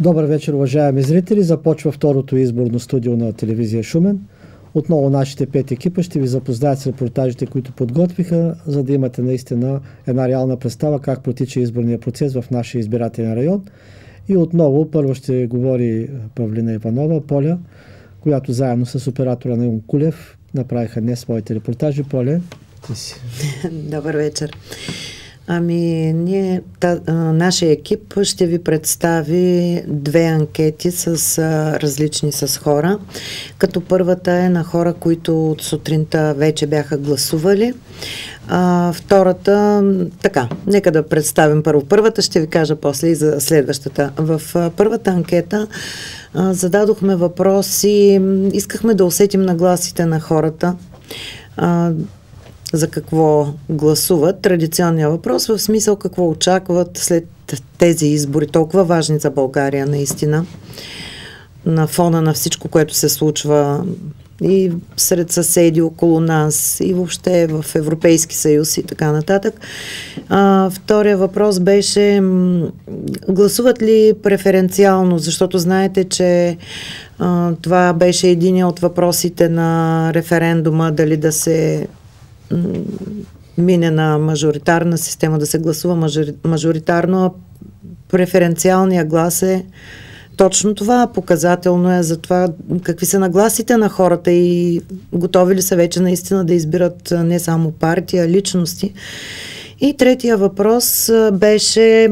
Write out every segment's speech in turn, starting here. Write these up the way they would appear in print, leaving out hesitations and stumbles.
Добър вечер, уважаеми зрители. Започва второто изборно студио на телевизия Шумен. Отново нашите 5 екипа ще ви запознаят с репортажите, които подготвиха, за да имате наистина една реална представа как протича изборния процес в нашия избирателен район. И отново първо ще говори Павлина Иванова, Поля, която заедно с оператора на Кулев направиха днес своите репортажи. Поле, ти си. Добър вечер. Нашия екип ще ви представи 2 анкети различни с хора. Като първата е на хора, които от сутринта вече бяха гласували. Втората, нека да представим първо първата, ще ви кажа после и за следващата. В първата анкета зададохме въпроси, искахме да усетим нагласите на хората, за какво гласуват. Традиционният въпрос в смисъл какво очакват след тези избори, толкова важни за България наистина, на фона на всичко, което се случва и сред съседи около нас, и въобще в Европейски съюз и така нататък. Втория въпрос беше гласуват ли преференциално, защото знаете, че това беше един от въпросите на референдума, дали да се мине на мажоритарна система, да се гласува мажоритарно, а преференциалният глас е точно това. Показателно е за това какви са нагласите на хората и готови ли са вече наистина да избират не само партия, а личности. И третия въпрос беше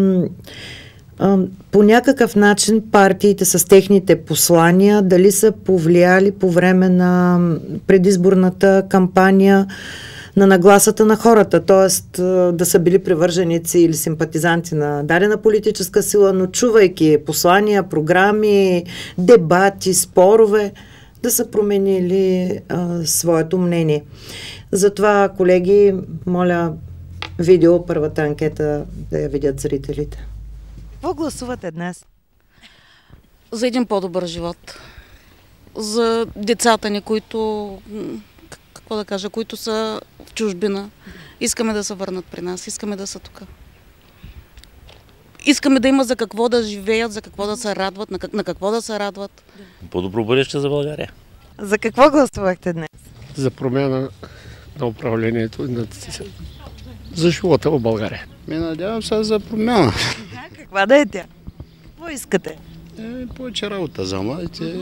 по някакъв начин партиите с техните послания дали са повлияли по време на предизборната кампания на нагласата на хората, т.е. да са били привърженици или симпатизанти на дадена политическа сила, но чувайки послания, програми, дебати, спорове, да са променили своето мнение. Затова, колеги, моля видео, първата анкета да я видят зрителите. Какво гласувате днес? За един по-добър живот. За децата ни, които, които са в чужбина. Искаме да се върнат при нас, искаме да са тук. Искаме да има за какво да живеят, за какво да се радват, на какво да се радват. По-добро бъдеще за България. За какво гласувахте днес? За промяна на управлението, за живота в България. Надявам се за промяна. Каква да е тя? Какво искате? Повече работа за младите.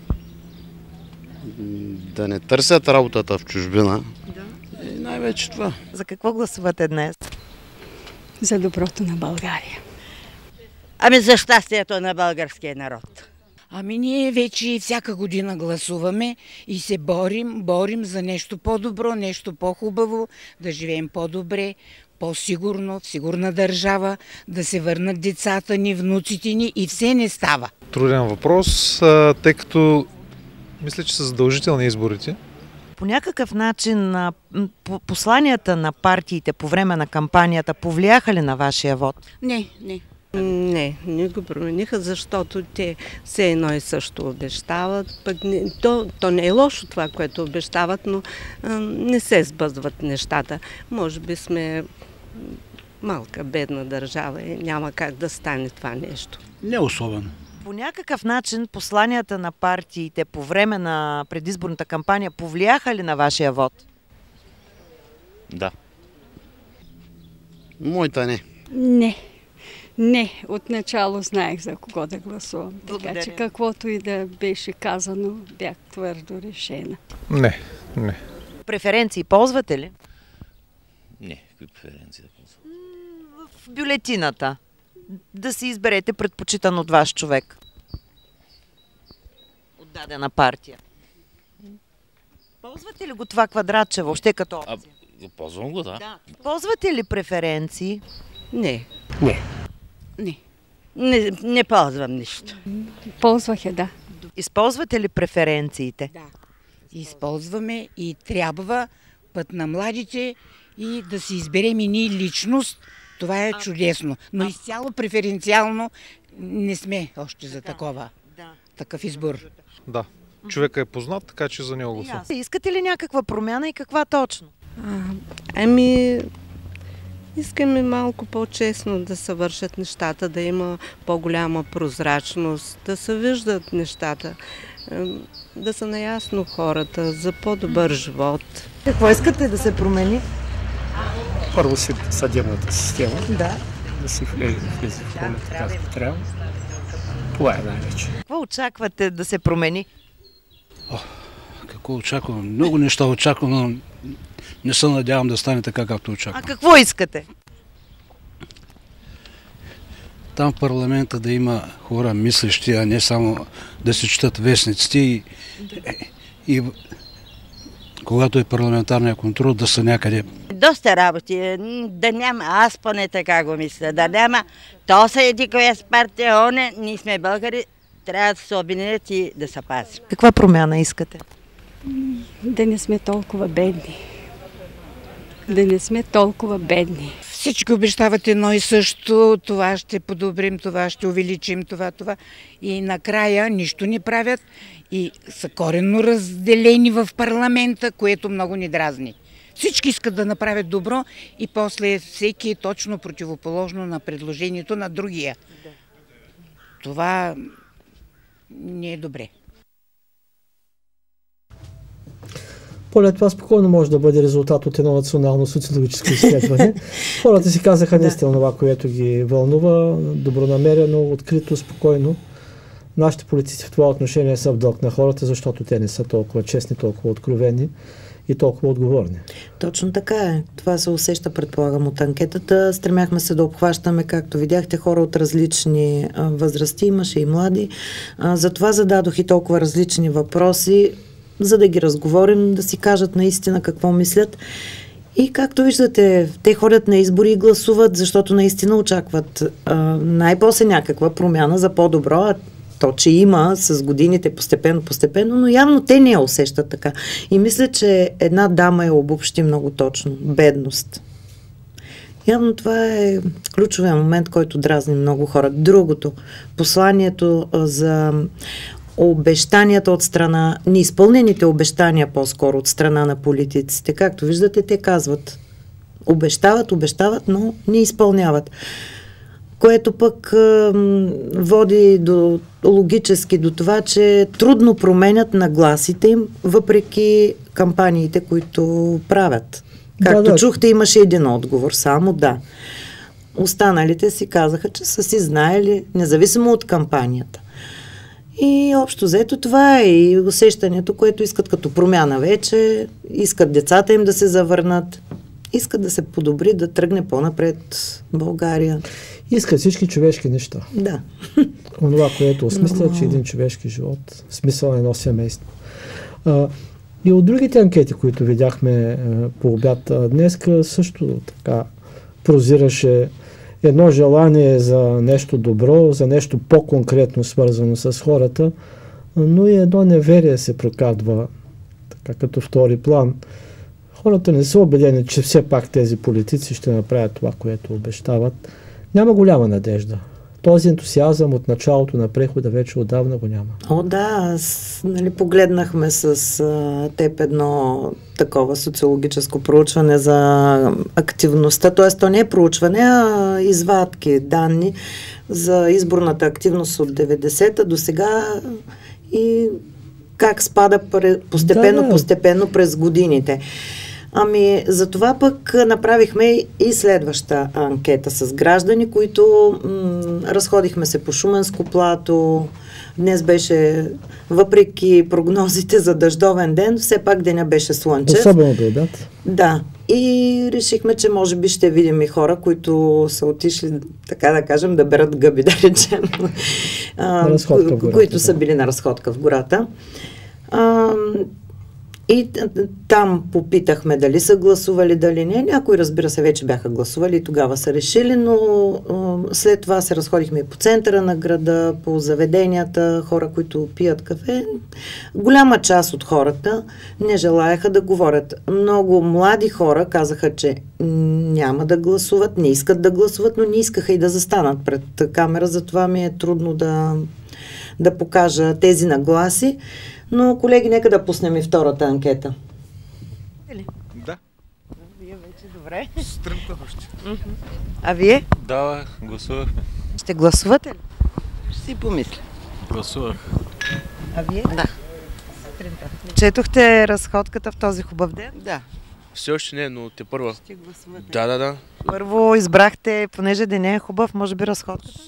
Да не търсят работата в чужбина. Да. И най-вече това. За какво гласувате днес? За доброто на България. За щастието на българския народ. Ние вече всяка година гласуваме и се борим за нещо по-добро, нещо по-хубаво, да живеем по-добре, по-сигурно, в сигурна държава, да се върнат децата ни, внуците ни и все не става. Труден въпрос, тъй като мисля, че са задължителни изборите. По някакъв начин посланията на партиите по време на кампанията повлияха ли на вашия вод? Не. Не го промениха, защото те все едно и също обещават. То не е лошо това, което обещават, но не се сбъдват нещата. Може би сме малка, бедна държава и няма как да стане това нещо. Не особено. По някакъв начин посланията на партиите по време на предизборната кампания повлияха ли на вашия вод? Да. Моята не. Не, отначало знаех за кого да гласувам. Така че каквото и да беше казано, бях твърдо решена. Не. Преференции ползвате ли? Не, какви преференции да ползвам? В бюлетината. Да си изберете предпочитан от ваш човек. От дадена партия. Ползвате ли го това квадратче въобще като опция? Ползвам го, да. Ползвате ли преференции? Не. Не ползвам нищо. Ползвах я, да. Използвате ли преференциите? Да. Използваме и трябва път на младите и да си изберем и ние личност. Това е чудесно. Но изцяло преференциално не сме още за такъв избор. Да. Човека е познат, така че за него гласувам. Искате ли някаква промяна и каква точно? Искаме малко по-честно да се вършат нещата, да има по-голяма прозрачност, да се виждат нещата, да са наясно хората за по-добър живот. Какво искате да се промени? Първо съдебната система. Да. Да се влезе в ролята както трябва. Това е най-вече. Какво очаквате да се промени? Какво очаквам? Много неща очаквам, но не се надявам да стане така, както очаквам. А какво искате? Там в парламента да има хора мислещи, а не само да се четат вестниците и когато е парламентарния контрол, да са някъде. Доста работи. Да няма, аз поне така го мисля, да няма. То са еди коя с партия, ние сме българи, трябва да се обединят и да се пазим. Каква промяна искате? Да не сме толкова бедни. Да не сме толкова бедни. Всички обещават едно и също, това ще подобрим, това ще увеличим, това. И накрая нищо не правят и са коренно разделени в парламента, което много ни дразни. Всички искат да направят добро и после всеки е точно противоположно на предложението на другия. Това не е добре. Поле това спокойно може да бъде резултат от едно национално социологическо изследване. Хората си казаха наистина това, което ги вълнува, добронамерено, открито, спокойно. Нашите политици в това отношение са в дълг на хората, защото те не са толкова честни, толкова откровени и толкова отговорни. Точно така е. Това се усеща, предполагам, от анкетата. Стремяхме се да обхващаме, както видяхте, хора от различни възрасти, имаше и млади. Затова зададох и толкова различни въпроси, за да ги разговорим, да си кажат наистина какво мислят. И както виждате, те ходят на избори и гласуват, защото наистина очакват най-после някаква промяна за по-добро, а то, че има с годините постепенно, но явно те не я усещат така. И мисля, че една дама я обобщи много точно. Бедност. Явно това е ключовия момент, който дразни много хора. Другото, посланието за обещанията от страна, неизпълнените обещания по-скоро от страна на политиците. Както виждате, те казват, обещават, но не изпълняват. Което пък води логически до това, че трудно променят нагласите им, въпреки кампаниите, които правят. Както чухте, имаше един отговор, само да. Останалите си казаха, че са си знаели, независимо от кампанията. И общо взето това е и усещането, което искат като промяна вече, искат децата им да се завърнат, искат да се подобри, да тръгне по-напред България. Искат всички човешки неща. Да. Онова, което осмисля, че един човешки живот, смисъл на едно семейство. И от другите анкети, които видяхме по обяд днес, също така прозираше едно желание за нещо добро, за нещо по-конкретно свързано с хората, но и едно неверие се прокрадва така като втори план. Хората не са убедени, че все пак тези политици ще направят това, което обещават. Няма голяма надежда. Този ентусиазъм от началото на прехода вече отдавна го няма. Да, погледнахме с теб едно такова социологическо проучване за активността, т.е. то не е проучване, а извадки, данни за изборната активност от 90-та до сега и как спада постепенно през годините. За това пък направихме и следваща анкета с граждани, които разходихме се по Шуменско плато. Днес беше, въпреки прогнозите за дъждовен ден, все пак деня беше слънчев. Особено до обяд. Да. И решихме, че може би ще видим и хора, които са отишли, така да кажем, да берат гъби, да речем. Които са били на разходка в гората. И там попитахме дали са гласували, дали не. Някои, разбира се, вече бяха гласували и тогава са решили, но след това се разходихме и по центъра на града, по заведенията, хора, които пият кафе. Голяма част от хората не желаяха да говорят. Много млади хора казаха, че няма да гласуват, не искат да гласуват, но не искаха и да застанат пред камера, затова ми е трудно да покажа тези нагласи. Но, колеги, нека да пуснем и втората анкета. Да. Добре. Сутринта още. А вие? Да, гласувахме. Ще гласувате ли? Ще си помисля. Гласувах. А вие? Да. Сутринта. Четохте разходката в този хубав ден? Да. Все още не, но те първа. Ще гласувате. Да. Първо избрахте, понеже денят е хубав, може би разходката?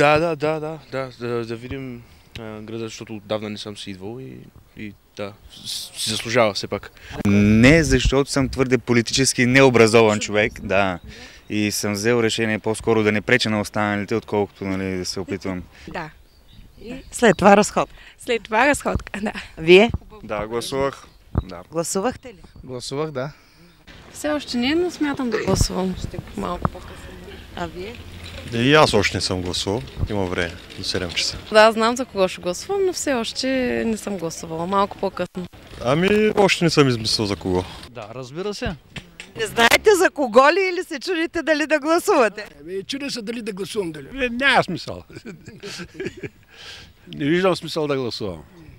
Да видим града, защото отдавна не съм си идвал и да, си заслужава все пак. Не, защото съм твърде политически необразован човек, да. И съм взел решение по-скоро да не преча на останалите, отколкото да се опитвам. Да. И след това разходка? След това разходка, да. Вие? Да, гласувах. Да. Гласувахте ли? Гласувах, да. Все още не, но смятам да гласувам. Ще малко по-късно. А вие? И аз още не съм гласувал. Има време до 7 часа. Да, знам за кого ще гласувам, но все още не съм гласувала. Малко по-късно. Ами, още не съм измислил за кого. Да, разбира се. Не знаете за кого ли или се чудите дали да гласувате? Чудя се дали да гласувам. Няма смисъл. Не виждам смисъл да гласувам.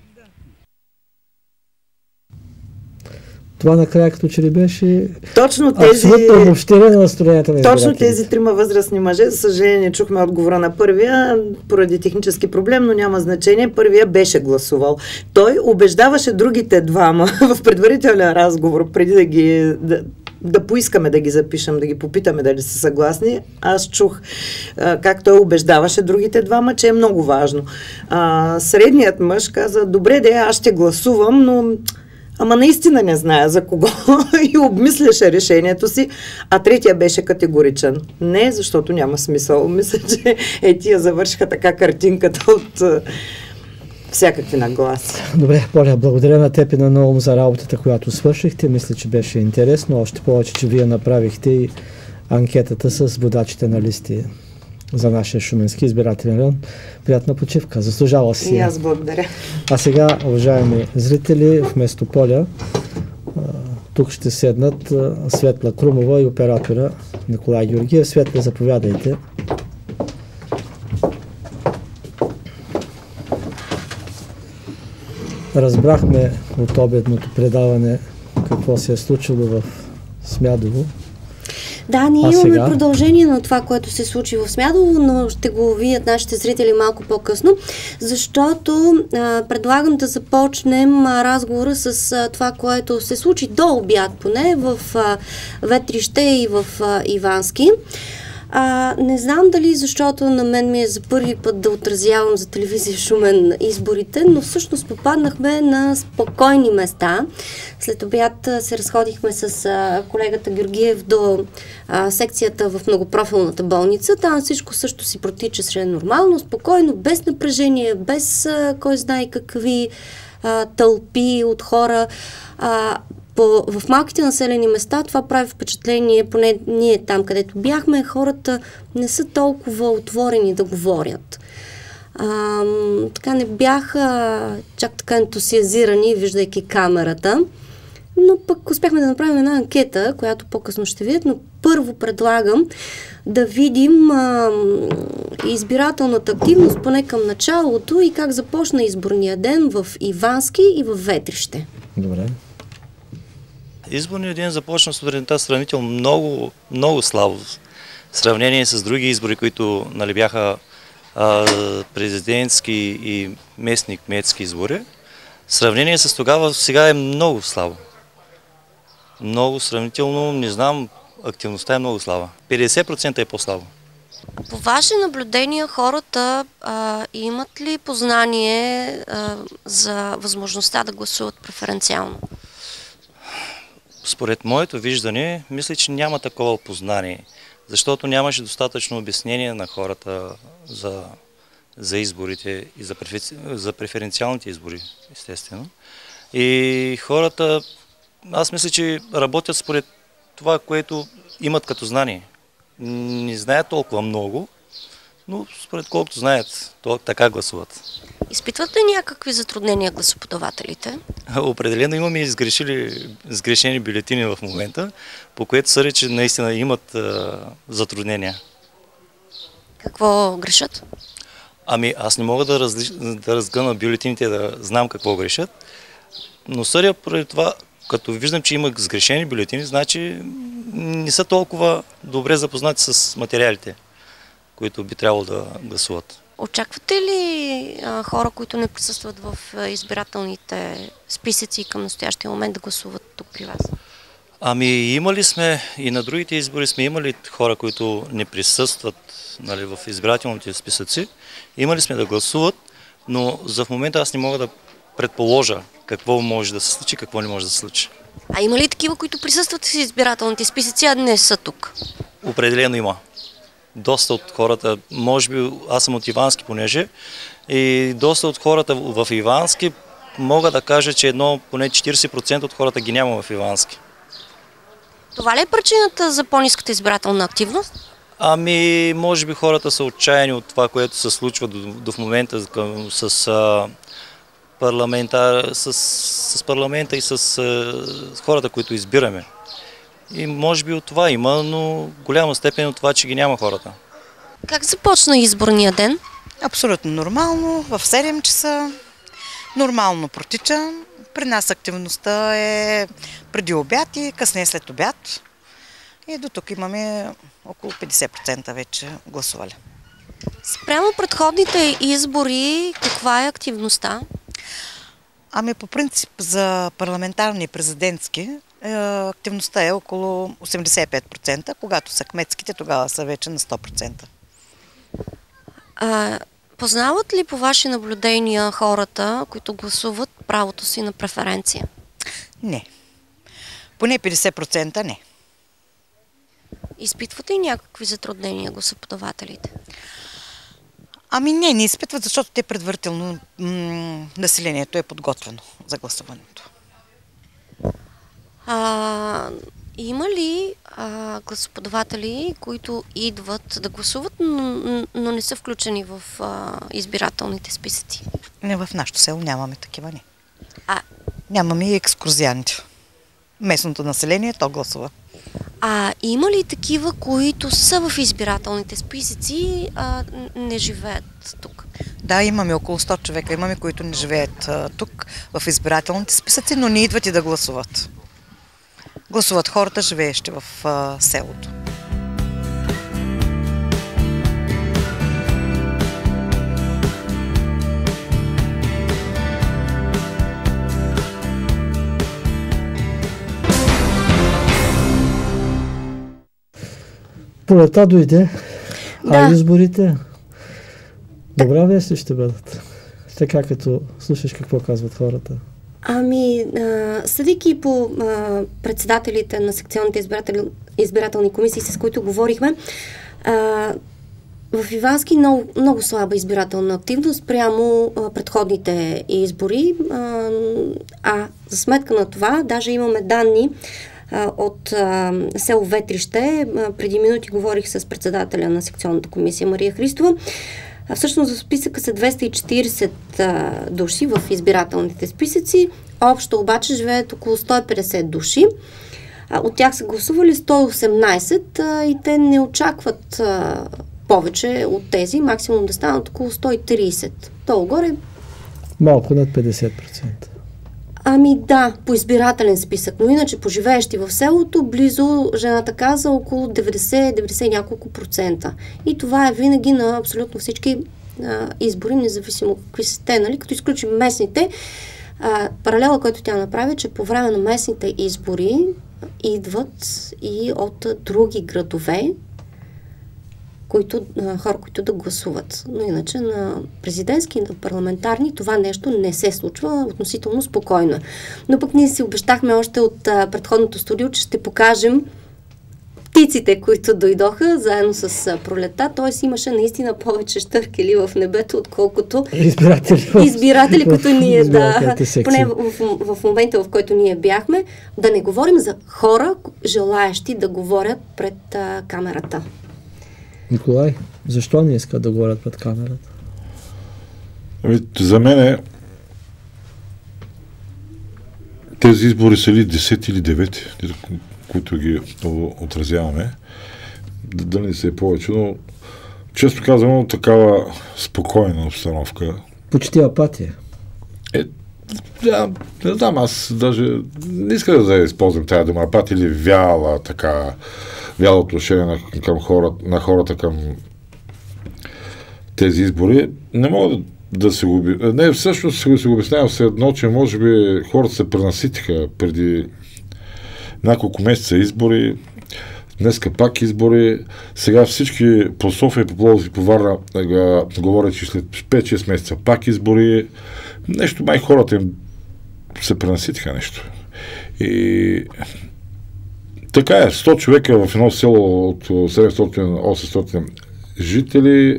Това накрая като че ли беше точно тези... абсолютно обобщение на настроенията на избирателите. Точно тези трима възрастни мъже, за съжаление не чухме отговора на първия, поради технически проблем, но няма значение. Първия беше гласувал. Той убеждаваше другите двама в предварителен разговор, преди да поискаме да ги запишем, да ги попитаме дали са съгласни. Аз чух как той убеждаваше другите двама, че е много важно. Средният мъж каза, добре, аз ще гласувам, но ама наистина не зная за кого и обмисляше решението си, а третия беше категоричен. Не, защото няма смисъл. Мисля, че тия завършиха така картинката от всякакви нагласи. Добре, Поля, благодаря на теб и на Наум за работата, която свършихте. Мисля, че беше интересно. Още повече, че вие направихте и анкетата с водачите на листи за нашия шуменски избирателен район. Приятна почивка. Заслужава си. И аз благодаря. А сега, уважаеми зрители, вместо Поля, тук ще седнат Светла Крумова и оператора Николай Георгиев. Светла, заповядайте. Разбрахме от обедното предаване какво се е случило в Смядово. Да, ние имаме продължение на това, което се случи в Смядово, но ще го видят нашите зрители малко по-късно, защото предлагам да започнем разговора с това, което се случи до обяд поне в Ветрище и в Ивански. Не знам дали защото на мен ми е за първи път да отразявам за телевизия Шумен изборите, но всъщност попаднахме на спокойни места. След обяд се разходихме с колегата Георгиев до секцията в многопрофилната болница. Там всичко също си протичаше нормално, спокойно, без напрежение, без кой знае какви тълпи от хора. В малките населени места това прави впечатление, поне ние там, където бяхме, хората не са толкова отворени да говорят. Така не бяха чак така ентусиазирани, виждайки камерата, но пък успяхме да направим една анкета, която по-късно ще видят, но първо предлагам да видим избирателната активност поне към началото и как започна изборния ден в Ивански и в Ветрище. Добре. Изборният ден започна сутринта сравнително много слабо в сравнение с други избори, които бяха президентски и местни кметски избори. В сравнение с тогава сега е много слабо. Много сравнително, не знам, активността е много слаба. 50% е по-слабо. По ваше наблюдение хората имат ли познание за възможността да гласуват преференциално? Според моето виждане, мисля, че няма такова познание, защото нямаше достатъчно обяснение на хората за изборите и за преференциалните избори, естествено. И хората, аз мисля, че работят според това, което имат като знание. Не знаят толкова много, но според колкото знаят, така гласуват. Изпитват ли някакви затруднения гласоподавателите? Определено имаме сгрешени бюлетини в момента, по което съдя, че наистина имат затруднения. Какво грешат? Аз не мога да разгъна бюлетините, да знам какво грешат, но съдя поради това като виждам, че има сгрешени бюлетини, значи не са толкова добре запознати с материалите, които би трябвало да гласуват. Очаквате ли хора, които не присъстват в избирателните списъци към настоящия момент да гласуват тук при вас? Ами имали сме и на другите избори сме имали хора, които не присъстват, нали, в избирателните списъци. Имали сме да гласуват, но за в момента аз не мога да предположа какво може да се случи, какво не може да се случи. А има ли такива, които присъстват в избирателните списъци, а не са тук? Определено има. Доста от хората, може би аз съм от Ивански, понеже, и доста от хората в Ивански мога да кажа, че поне 40% от хората ги няма в Ивански. Това ли е причината за по-ниската избирателна активност? Ами, може би хората са отчаяни от това, което се случва до в момента с парламента и с хората, които избираме. И може би от това има, но голяма степен от това, че ги няма хората. Как започна изборния ден? Абсолютно нормално, в 7 часа, нормално протича. При нас активността е преди обяд и късне след обяд. И до тук имаме около 50% вече гласували. Спрямо предходните избори, каква е активността? Ами по принцип за парламентарни и президентски активността е около 85%, когато са кметските, тогава са вече на 100%. Познават ли по ваши наблюдения хората, които гласуват правото си на преференция? Не. Поне 50% не. Изпитвате ли някакви затруднения гласоподавателите? Ами не изпитват, защото те предварително населението е подготвено за гласуването. Има ли гласоподаватели, които идват да гласуват, но не са включени в избирателните списъци? Не, в нашото село нямаме такива, не. Нямаме и екскурзианти. Местното население то гласува. Има ли такива, които са в избирателните списъци, не живеят тук? Да, имаме около 100 човека. Имаме, които не живеят тук в избирателните списъци, но не идват и да гласуват. Гласуват хората, живеещи в селото. Пролета дойде, изборите добра вест ли ще бъдат? Така като слушаш какво казват хората. Съдейки по председателите на секционните избирателни комисии, с които говорихме, в Ивански много слаба избирателна активност прямо предходните избори. За сметка на това, даже имаме данни от село Ветрище. Преди минути говорих с председателя на секционната комисия Мария Христова. Всъщност в списъка са 240 души в избирателните списъци. Общо обаче живеят около 150 души. От тях са гласували 118 и те не очакват повече от тези. Максимум да станат около 130. Долу-горе. Малко над 50%. Да, по избирателен списък, но иначе по живеещи в селото, близо, жената каза, около 90 няколко процента. И това е винаги на абсолютно всички избори, независимо какви са те, нали? Като изключим местните. Паралела, който тя направи, че по време на местните избори идват и от други градове, хора, които да гласуват. Но иначе на президентски и на парламентарни това нещо не се случва относително спокойно. Но пък ние си обещахме още от предходното студио, че ще покажем птиците, които дойдоха заедно с пролета. Т.е. имаше наистина повече щъркели в небето, отколкото избиратели, които ние поне в момента, в който ние бяхме, да не говорим за хора, желаещи да говорят пред камерата. Николай, защо не искат да говорят пред камерата? За мен тези избори са ли 10 или 9, които ги отразяваме. Да не се е повече, но често казвам, такава спокойна обстановка. Почти апатия. Да, не знам, аз даже не искам да използвам тази дума, пат или вяла отношение на хората към тези избори. Не мога да се го... Не, всъщност се го обяснявам все едно, че може би хората се пренаситиха преди няколко месеца избори, днеска пак избори, сега всички по София, по Пловдив и по Варна говорят, че след 5-6 месеца пак избори. Нещо май хората им се пренаситиха нещо. И така е, 100 човека в едно село от 700-800 жители,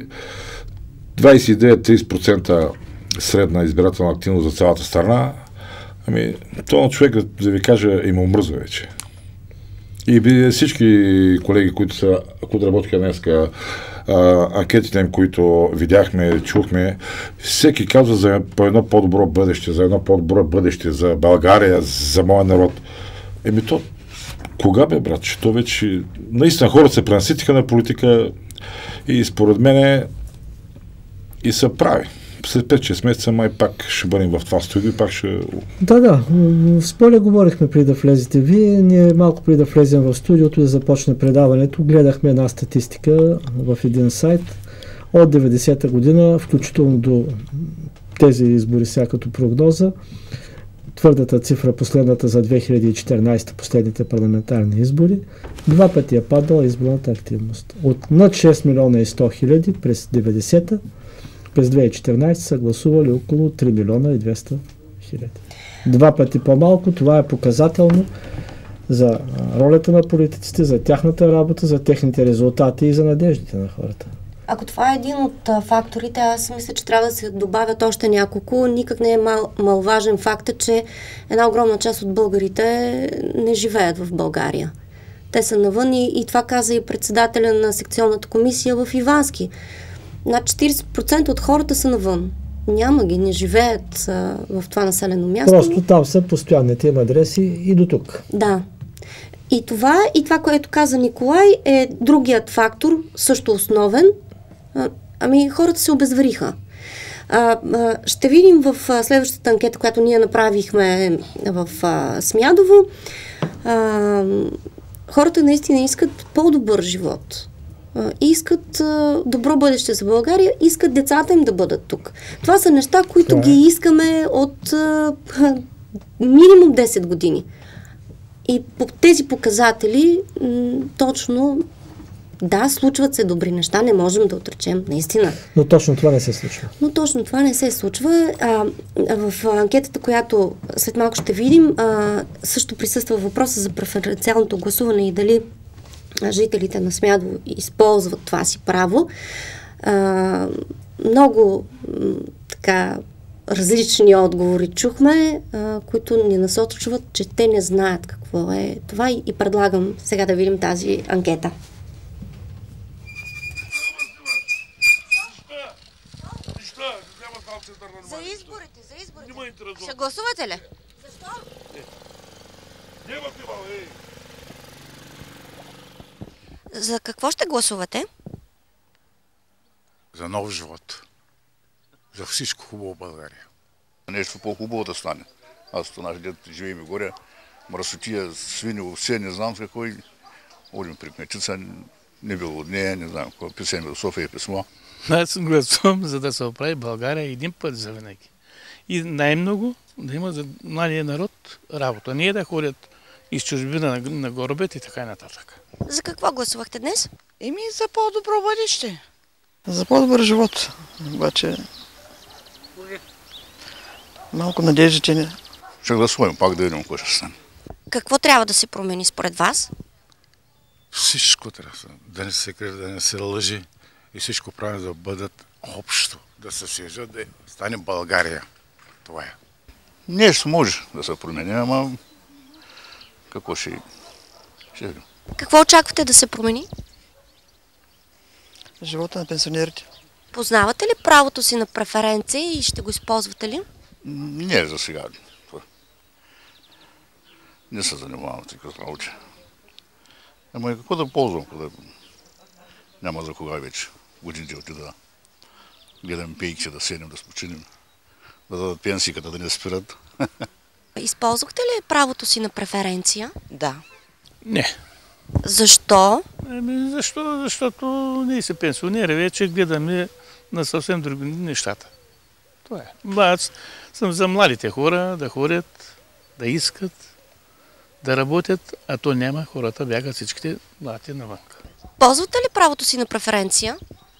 29-30% средна избирателна активност за цялата страна. Ами, това човек, да ви кажа, им омръзва вече. И всички колеги, които работиха днеска, анкетите им, които видяхме, чухме, всеки казва за едно по-добро бъдеще, за България, за моя народ. То, кога бе, брат? То вече, наистина хората се пренаситиха на политика и според мене и са прави. След 5-6 месеца май пак ще бъдем в това студио и пак ще... Да. С Поля говорихме преди да влезете вие. Ние малко преди да влезем в студиото и да започне предаването, гледахме една статистика в един сайт от 90-та година, включително до тези избори сега като прогноза. Твърдата цифра, последната за 2014, последните парламентарни избори, 2 пъти е падала изборната активност. От над 6 милиона и 100 хиляди през 90-та, през 2014 са гласували около 3 милиона и 200 хиляди. 2 пъти по-малко, това е показателно за ролята на политиците, за тяхната работа, за техните резултати и за надеждите на хората. Ако това е един от факторите, аз мисля, че трябва да се добавят още няколко. Никак не е малважен факта, че една огромна част от българите не живеят в България. Те са навън и това каза и председателя на секционната комисия в Ивански. Над 40% от хората са навън. Няма ги, не живеят в това населено място. Просто там са постоянните им адреси и до тук. Да. И това, което каза Николай, е другият фактор, също основен. Хората се обезвериха. Ще видим в следващата анкета, която ние направихме в Смядово. Хората наистина искат по-добър живот. Искат добро бъдеще за България, искат децата им да бъдат тук. Това са неща, които ги искаме от минимум 10 години. И по тези показатели точно да, случват се добри неща, не можем да отречем, наистина. Но точно това не се случва. В анкетата, която след малко ще видим, също присъства въпроса за преференциалното гласуване и дали жителите на Смядово използват това си право. Много различни отговори чухме, които ни насочват, че те не знаят какво е това и предлагам сега да видим тази анкета. За изборите. Ще гласувате ли? Защо? За какво ще гласувате? За нов живот. За всичко хубаво в България. Нещо по-хубаво да стане. Аз това наш дед живеем и горе. Мръсотия, свини, овце, не знам какво. Ходим при кметица, не било от нея, не знам какво. Писем до София писмо. Аз гласувам, за да се оправи България един път за винаги. И най-много да има за младия народ работа. Не да ходят из чужбина на горобет и така и нататък. За какво гласувахте днес? За по-добро бъдеще. За по-добър живот. Обаче малко надежда, че не. Ще гласувам пак да видим какво ще стане. Какво трябва да се промени според вас? Всичко трябва да не се крие, да не се лъжи и всичко прави да бъдат общо, да се свържат, да стане България. Това е. Нещо може да се промени, ама какво ще видим. Какво очаквате да се промени? Живота на пенсионерите. Познавате ли правото си на преференция и ще го използвате ли? Не, за сега. Не се занимавам с такива работи. Ама и какво да ползвам, когато няма за кога вече. Годините отида. Гледам пейки, да седнем, да спочинем. да дадат пенсиката, да не спират. Използвахте ли правото си на преференция? Да. Не. Защо? Защото ние се пенсионери вече, гледаме на съвсем други нещата. Това е. Аз съм за младите хора да ходят, да искат, да работят, а то няма, хората бягат всичките млади навън. Ползвате ли правото си на преференция?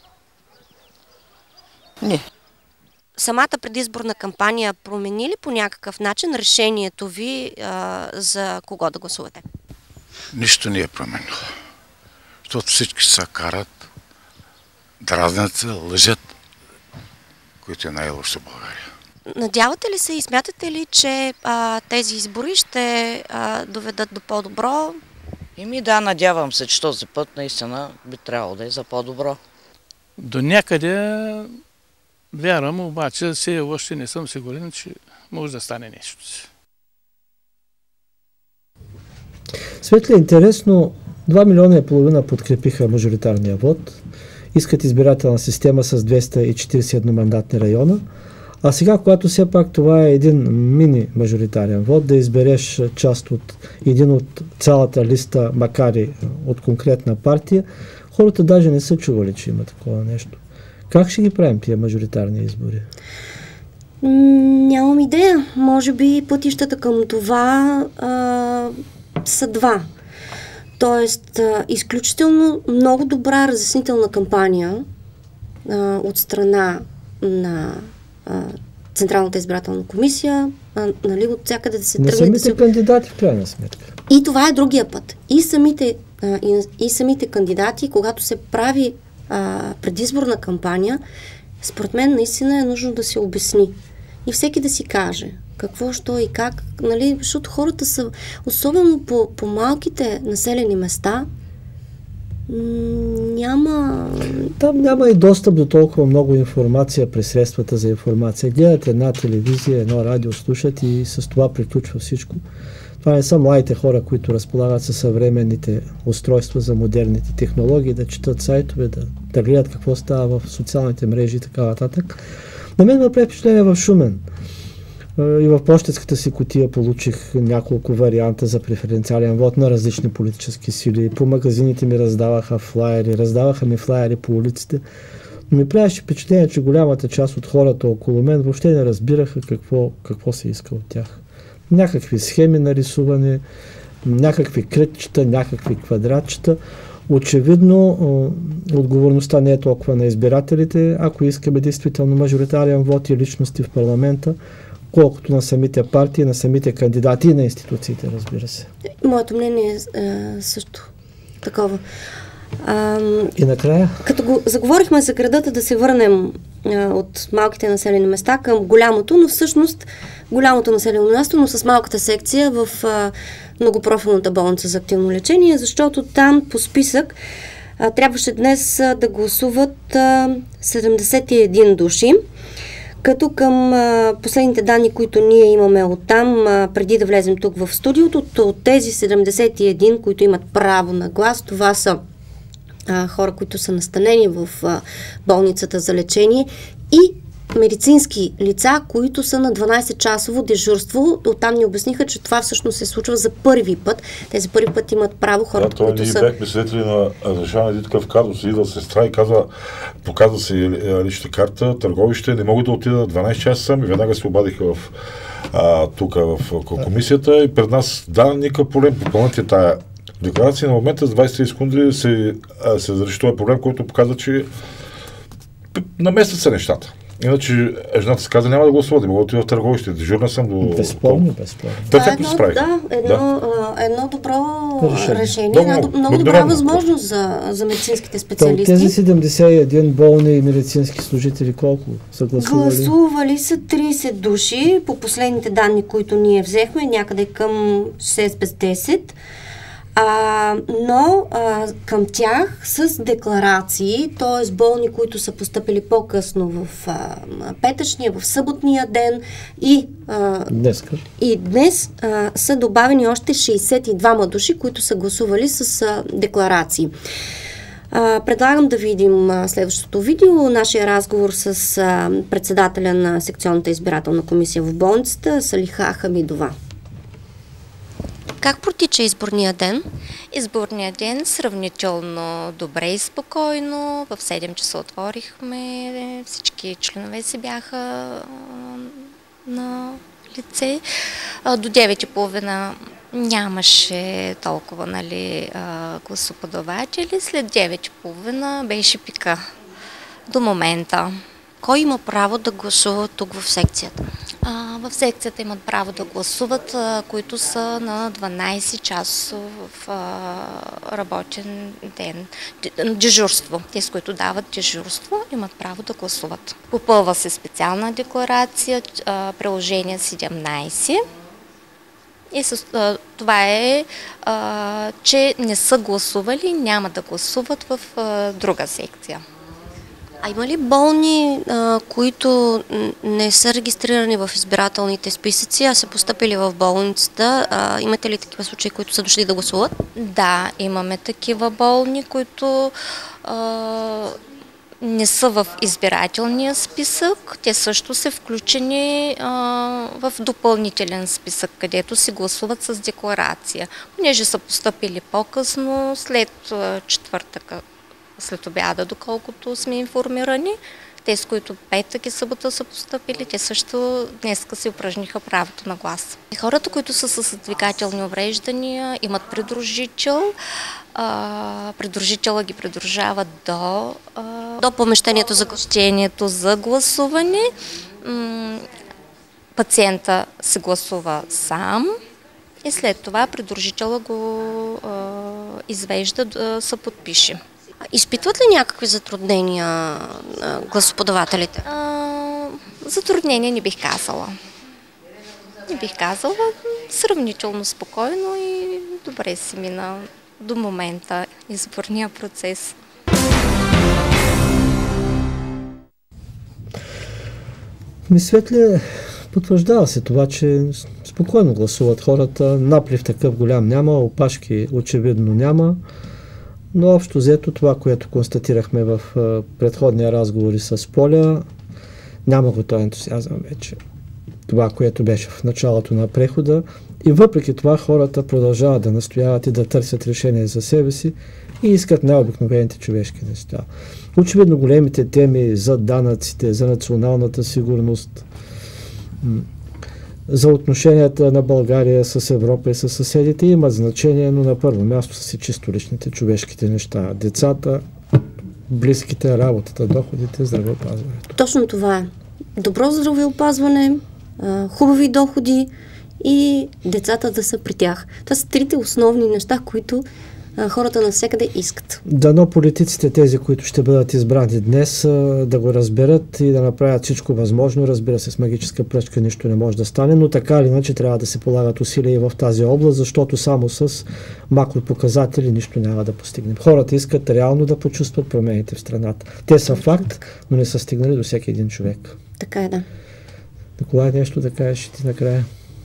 Не. Самата предизборна кампания промени ли по някакъв начин решението ви за кого да гласувате? Нищо не е променило. Защото всички се карат, дразнят се, лъжат, които е най-лошо в България. Надявате ли се и смятате ли, че тези избори ще доведат до по-добро? Да, надявам се, че този път наистина би трябвало да е за по-добро. До някъде вярвам, обаче все още не съм сигурен, че може да стане нещо. Светли, интересно, 2,5 милиона подкрепиха мажоритарния вод, искат избирателна система с 241 мандатни района, а сега, когато все пак това е един мини мажоритарен вод, да избереш част от един от цялата листа, макар и от конкретна партия, хората даже не са чували, че има такова нещо. Как ще ги правим тия мажоритарни избори? Нямам идея. Може би пътищата към това са два. Тоест, изключително много добра разяснителна кампания от страна на Централната избирателна комисия, нали, от всякъде да се тръгне. На самите кандидати, в крайна сметка. И това е другия път. И самите кандидати, когато се прави предизборна кампания, според мен наистина е нужно да се обясни. И всеки да си каже какво, що и как, нали, защото хората са, особено по малките населени места, Там няма и достъп до толкова много информация през средствата за информация. Гледат една телевизия, едно радио, слушат и с това приключва всичко. Това не са младите хора, които разполагат със съвременните устройства за модерните технологии, да четат сайтове, да гледат какво става в социалните мрежи и така нататък. На мен ме прави впечатление в Шумен. И в пощенската си кутия получих няколко варианта за преференциален вод на различни политически сили. По магазините ми раздаваха ми флаери по улиците. Но ми правеше впечатление, че голямата част от хората около мен въобще не разбираха какво се иска от тях. Някакви схеми на рисуване, някакви кръгчета, някакви квадратчета. Очевидно, отговорността не е толкова на избирателите, ако искаме действително мажоритарен вод и личности в парламента, колкото на самите партии, на самите кандидати и на институциите, разбира се. Моето мнение е също такова. И накрая? Като заговорихме за градата, да се върнем от малките населени места към голямото, но всъщност голямото населено място, но с малката секция в многопрофилната болница за активно лечение, защото там по списък трябваше днес да гласуват 71 души. Като към последните данни, които ние имаме оттам, преди да влезем тук в студиото, от тези 71, които имат право на глас, това са хора, които са настанени в болницата за лечение и медицински лица, които са на 12-часово дежурство. Оттам ни обясниха, че това всъщност се случва за първи път. Те за първи път имат право хората, които са... Ние бяхме свидетели на решаване един такъв казус. Идва сестра и показва се личната карта, търговище, не могат да отидат 12 часа сами, веднага се обадиха тук в комисията и пред нас никакъв проблем, попълнете тая декларация. На момента с 23 секунди се разреши този проблем, който показва, че наместят се нещата. Иначе жената се каза, няма да гласува, да мога да отида в търговище. Дежурна съм до... Безспорно. Едно добро решение, много добра възможност за медицинските специалисти. Тези 71 болни медицински служители колко са гласували? Гласували са 30 души, по последните данни, които ние взехме, някъде към 6 без 10. Но към тях с декларации, т.е. болни, които са постъпили по-късно в петъчния, в съботния ден и днес са добавени още 62 души, които са гласували с декларации. Предлагам да видим следващото видео, нашия разговор с председателя на секционната избирателна комисия в болницата Салиха Хамидова. Как протича изборния ден? Изборният ден сравнително добре и спокойно. В 7 часа отворихме, всички членове си бяха на лице. До 9:30 нямаше толкова гласоподаватели. След 9:30 беше пика до момента. Кой има право да гласува тук в секцията? В секцията имат право да гласуват, които са на 12-часов работен ден. Дежурство. Те, с които дават дежурство, имат право да гласуват. Попълва се специална декларация, приложение 17. И това е, че не са гласували, няма да гласуват в друга секция. А има ли болни, които не са регистрирани в избирателните списъци, а са постъпили в болницата? Имате ли такива случаи, които са дошли да гласуват? Да, имаме такива болни, които не са в избирателния списък. Те също са включени в допълнителен списък, където се гласуват с декларация. Понеже са постъпили по-късно, след четвъртъка, след обяда, доколкото сме информирани. Те, с които петък и събота са постъпили, те също днеска си упражниха правото на глас. И хората, които са с двигателни увреждания, имат придружител. Придружителя ги придружава до помещението за гласуване. Пациента се гласува сам и след това придружителя го извежда да се подпише. Изпитват ли някакви затруднения гласоподавателите? Затруднения не бих казала. Не бих казала, сравнително спокойно и добре си мина до момента изборния процес. Светле, потвърждава се това, че спокойно гласуват хората, наплив такъв голям няма, опашки очевидно няма. Но общо взето това, което констатирахме в предходния разговори с Поля, няма го този ентусиазъм вече. Това, което беше в началото на прехода. И въпреки това хората продължават да настояват и да търсят решение за себе си и искат най-обикновените човешки неща. Очевидно големите теми за данъците, за националната сигурност, за отношенията на България с Европа и с съседите имат значение, но на първо място са си чисто личните човешките неща. Децата, близките, работата, доходите, здравеопазването. Точно това е. Добро здравеопазване, хубави доходи и децата да са при тях. Това са трите основни неща, които хората навсякъде искат. Дано политиците, тези, които ще бъдат избрани днес, да го разберат и да направят всичко възможно. Разбира се, с магическа пръчка нищо не може да стане, но така или иначе трябва да се полагат усилия и в тази област, защото само с макропоказатели нищо няма да постигнем. Хората искат реално да почувстват промените в страната. Те са факт, но не са стигнали до всеки един човек. Така е, да. Николай, нещо да кажеш ти накрая?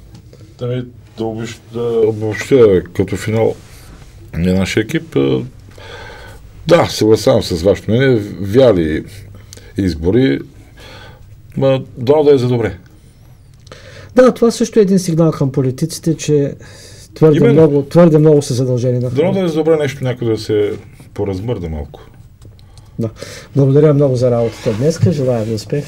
Да обобщя като финал на нашия екип. Да, съгласявам с вашето мнение. Вяли избори, дано да е за добре. Да, това също е един сигнал към политиците, че твърде много са задължени на хората. Дано да е за добре нещо някой да се поразмърда малко. Да. Благодаря много за работата днес. Желая ви успех.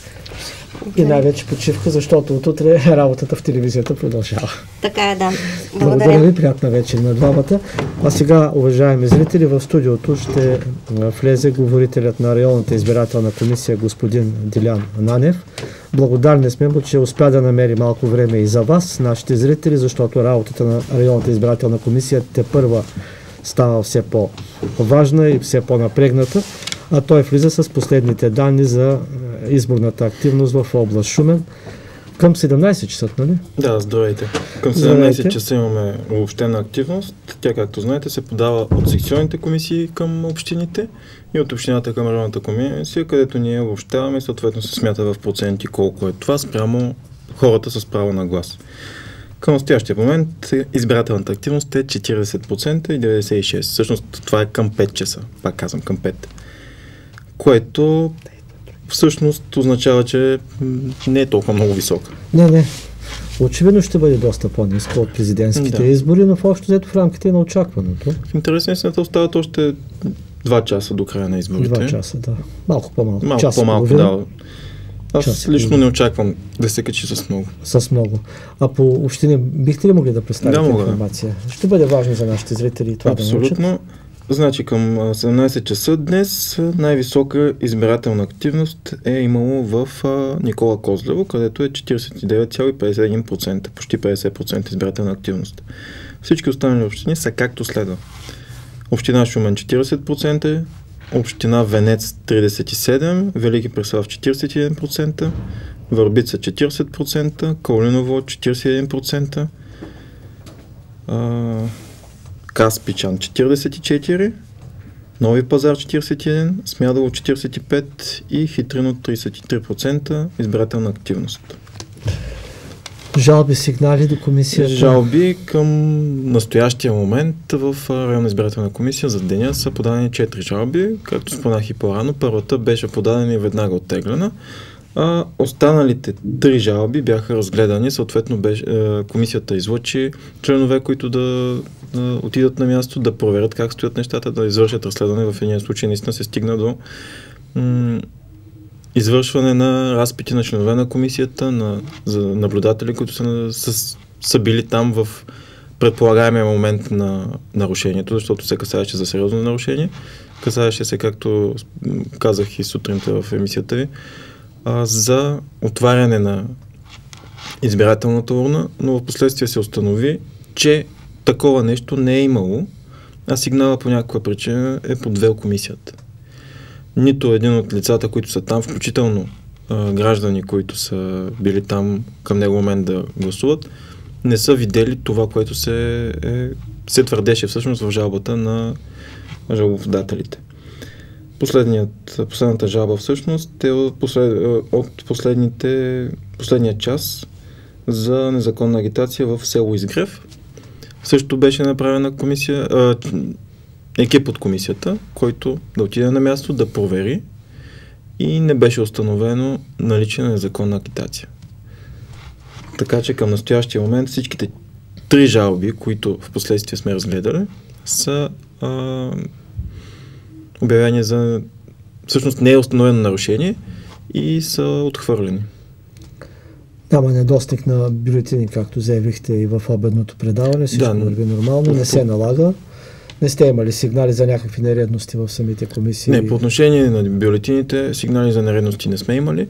И най-вече почивка, защото от утре работата в телевизията продължава. Така е, да. Благодаря ви, приятна вечер на двамата. А сега, уважаеми зрители, в студиото ще влезе говорителят на районната избирателна комисия господин Дилян Нанев. Благодарни сме му, че успя да намери малко време и за вас, нашите зрители, защото работата на районната избирателна комисия тепърва става все по-важна и все по-напрегната, а той влиза с последните данни за изборната активност в област Шумен. Към 17 часа, нали? Да, здравейте. Към 17 часа имаме обобщена активност. Тя, както знаете, се подава от секционните комисии към общините и от общината към районната комисия, където ние обобщаваме и съответно се смята в проценти колко е това спрямо хората с право на глас. Към настоящия момент избирателната активност е 40% и 96%. Всъщност това е към 5 часа. Пак казвам, към 5. Което всъщност означава, че не е толкова много висока. Не. Очевидно ще бъде доста по-ниско от президентските избори, но в общо взето в рамките на очакваното. В интересна истината остават още 2 часа до края на изборите. 2 часа, да. Малко по-малко. Малко по-малко, да. Аз лично не очаквам да се качи с много. С много. А по общини бихте ли могли да представите информация? Ще бъде важно за нашите зрители това да научат. Абсолютно. Значи към 17 часа днес най-висока избирателна активност е имало в Никола Козлево, където е 49,51%, почти 50% избирателна активност. Всички останали общини са както следва. Община Шумен 40%, община Венец 37%, Велики Преслав 41%, Върбица 40%, Каолиново 41%, Каспичан 44%, Нови Пазар 41%, Смядово 45% и Хитрино 33% избирателна активност. Жалби, сигнали до комисията? Жалби към настоящия момент в районна избирателна комисия за деня са подадени 4 жалби, както споменах и по-рано. Първата беше подадена и веднага оттеглена, а останалите 3 жалби бяха разгледани. Съответно комисията излъчи членове, които да отидат на място, да проверят как стоят нещата, да извършат разследване. В един случай наистина се стигна до извършване на разпити на членове на комисията, за наблюдатели, които са били там в предполагаемия момент на нарушението, защото се касаеше за сериозно нарушение. Касаеше се, както казах и сутринта в емисията ви, за отваряне на избирателната урна, но в последствие се установи, че такова нещо не е имало, а сигнала по някаква причина е подвел комисията. Нито един от лицата, които са там, включително граждани, които са били там към него момент да гласуват, не са видели това, което се твърдеше всъщност в жалбата на жалбоподателите. Последната жалба всъщност е от последния час за незаконна агитация в село Изгрев. Също беше направена екип от комисията, който да отиде на място, да провери и не беше установено наличие на незаконна агитация. Така че към настоящия момент всичките 3 жалби, които в последствие сме разгледали, са обявени за... Всъщност не е установено нарушение и са отхвърлени. Няма недостиг на бюлетини, както заявихте и в обедното предаване. Всичко върви нормално, не се налага. Не сте имали сигнали за някакви нередности в самите комисии? Не, по отношение на бюлетините сигнали за нередности не сме имали.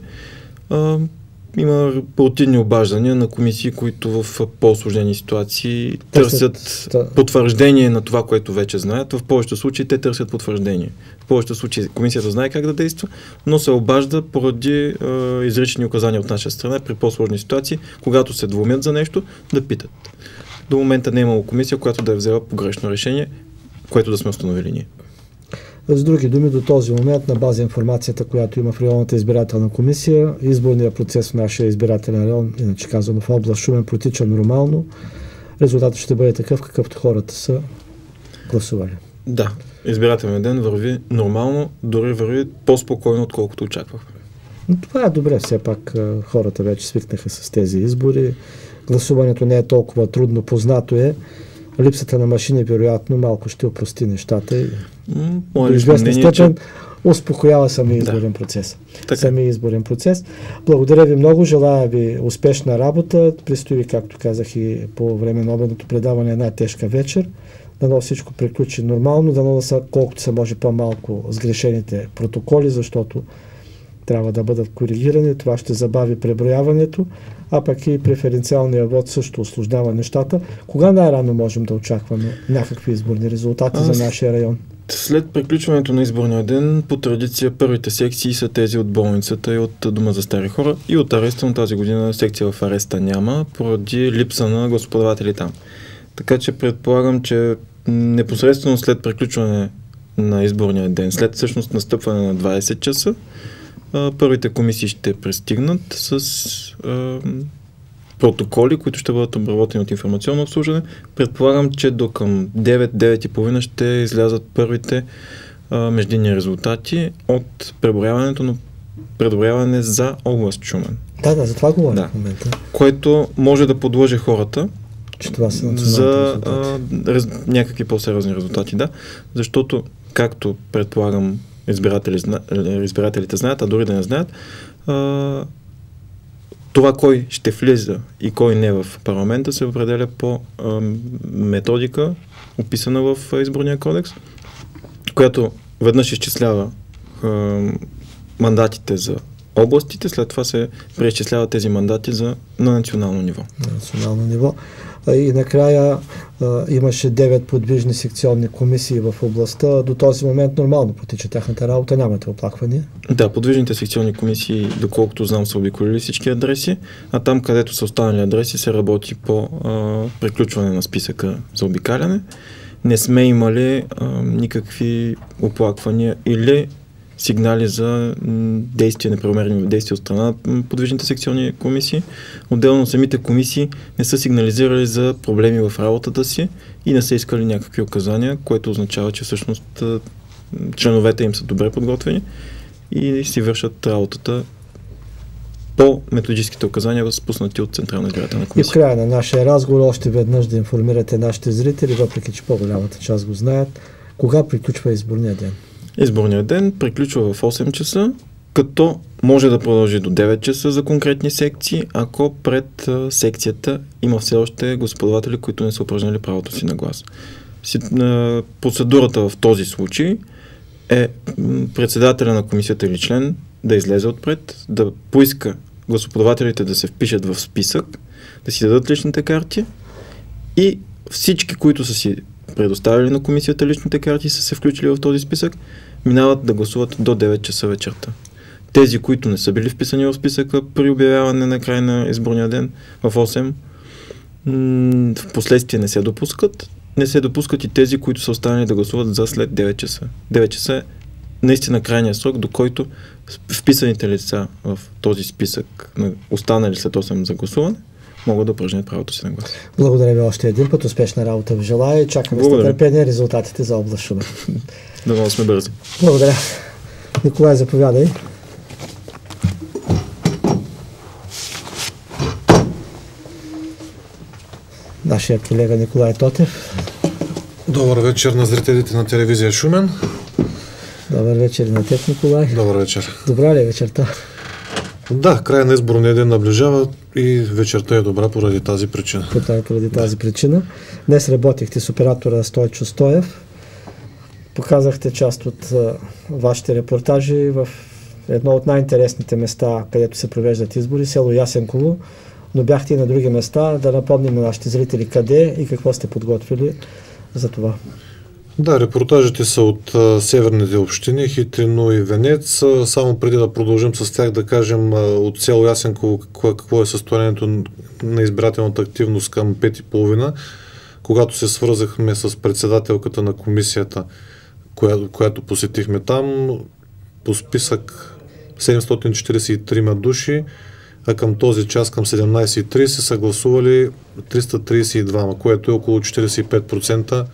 Има паутинни обаждания на комисии, които в по-осложнени ситуации търсят потвърждение на това, което вече знаят. В повечето случаи те търсят потвърждение. В повечето случаи комисията знае как да действа, но се обажда поради изрични указания от наша страна при по-сложни ситуации, когато се двумят за нещо, да питат. До момента не е имало комисия, която да е взела погрешно решение, което да сме установили ние. С други думи, до този момент, на база информацията, която има в районната избирателна комисия, изборният процес в нашия избирателен район, иначе казано в област Шумен, протича нормално. Резултатът ще бъде такъв, какъвто хората са гласували. Да, избирателният ден върви нормално, дори върви по-спокойно, отколкото очаквахме. Но това е добре, все пак хората вече свикнаха с тези избори. Гласуването не е толкова трудно, познато е. Липсата на машини, вероятно, малко ще опрости нещата и до известна степен успокоява самия изборен процес. Самия изборен процес. Благодаря ви много, желая ви успешна работа. Предстои, както казах и по време на обедното предаване, една тежка вечер. Дано всичко приключи нормално, дано да са колкото се може по-малко сгрешените протоколи, защото трябва да бъдат коригирани. Това ще забави преброяването, а пък и преференциалния вод също усложнява нещата. Кога най-рано можем да очакваме някакви изборни резултати за нашия район? След приключването на изборния ден, по традиция, първите секции са тези от болницата и от Дома за стари хора и от ареста, но тази година секция в ареста няма, поради липса на гласоподаватели там. Така че предполагам, че непосредствено след приключване на изборния ден, след всъщност настъпване на 20 часа, първите комисии ще пристигнат с протоколи, които ще бъдат обработени от информационно обслужване. Предполагам, че до към 9-9:30 ще излязат първите междинни резултати от преброяване за област Шумен. Да, за това говоря в момента. Което може да подлъже хората за някакви по-сериозни резултати, да. Защото, както предполагам, избирателите знаят, а дори да не знаят, това кой ще влиза и кой не в парламента се определя по методика, описана в Изборния кодекс, която веднъж изчислява мандатите за областите, след това се преизчисляват тези мандати на национално ниво. На национално ниво. И накрая имаше 9 подвижни секционни комисии в областта. До този момент нормално протича тяхната работа, нямате оплаквания? Да, подвижните секционни комисии, доколкото знам, са обиколили всички адреси, а там, където са останали адреси, се работи по приключване на списъка за обикаляне. Не сме имали никакви оплаквания или сигнали за действия, неправомерни действия от страна на подвижните секционни комисии. Отделно самите комисии не са сигнализирали за проблеми в работата си и не са искали някакви указания, което означава, че всъщност членовете им са добре подготвени и си вършат работата по методическите указания, спуснати от Централна избирателна комисия. И в края на нашия разговор още веднъж да информирате нашите зрители, въпреки че по-голямата част го знаят, кога приключва изборния ден? Изборният ден приключва в 8 часа, като може да продължи до 9 часа за конкретни секции, ако пред секцията има все още гласоподаватели, които не са упражнили правото си на глас. Процедурата в този случай е председателя на комисията или член да излезе отпред, да поиска гласоподавателите да се впишат в списък, да си дадат личните карти и всички, които са си предоставили на комисията личните карти, са се включили в този списък, минават да гласуват до 9 часа вечерта. Тези, които не са били вписани в списъка при обявяване на край на изборния ден в 8, в последствие не се допускат. Не се допускат и тези, които са останали да гласуват за след 9 часа. 9 часа е наистина крайният срок, до който вписаните лица в този списък на останали след 8 за гласуване могат да упражнят правото си на глас. Благодаря ви още един път. Успешна работа ви желая и чакаме с нетърпение резултатите за област Шумен. Да сме бързи. Благодаря. Николай, заповядай. Нашия колега Николай Тотев. Добър вечер на зрителите на телевизия Шумен. Добър вечер на теб, Николай. Добър вечер. Добра ли е вечерта? Да, края на изборния ден наближава и вечерта е добра поради тази причина. Поради тази причина. Днес работихте с оператора Стойчо Стоев. Показахте част от вашите репортажи в едно от най-интересните места, където се провеждат избори, село Ясенково, но бяхте и на други места. Да напомним на нашите зрители къде и какво сте подготвили за това. Да, репортажите са от северните общини, Хитрино и Венец. Само преди да продължим с тях да кажем от село Ясенково какво е състоянието на избирателната активност към 5:30, когато се свързахме с председателката на комисията, която посетихме там. По списък 743 души, а към този час, към 17:30, са гласували 332, което е около 45%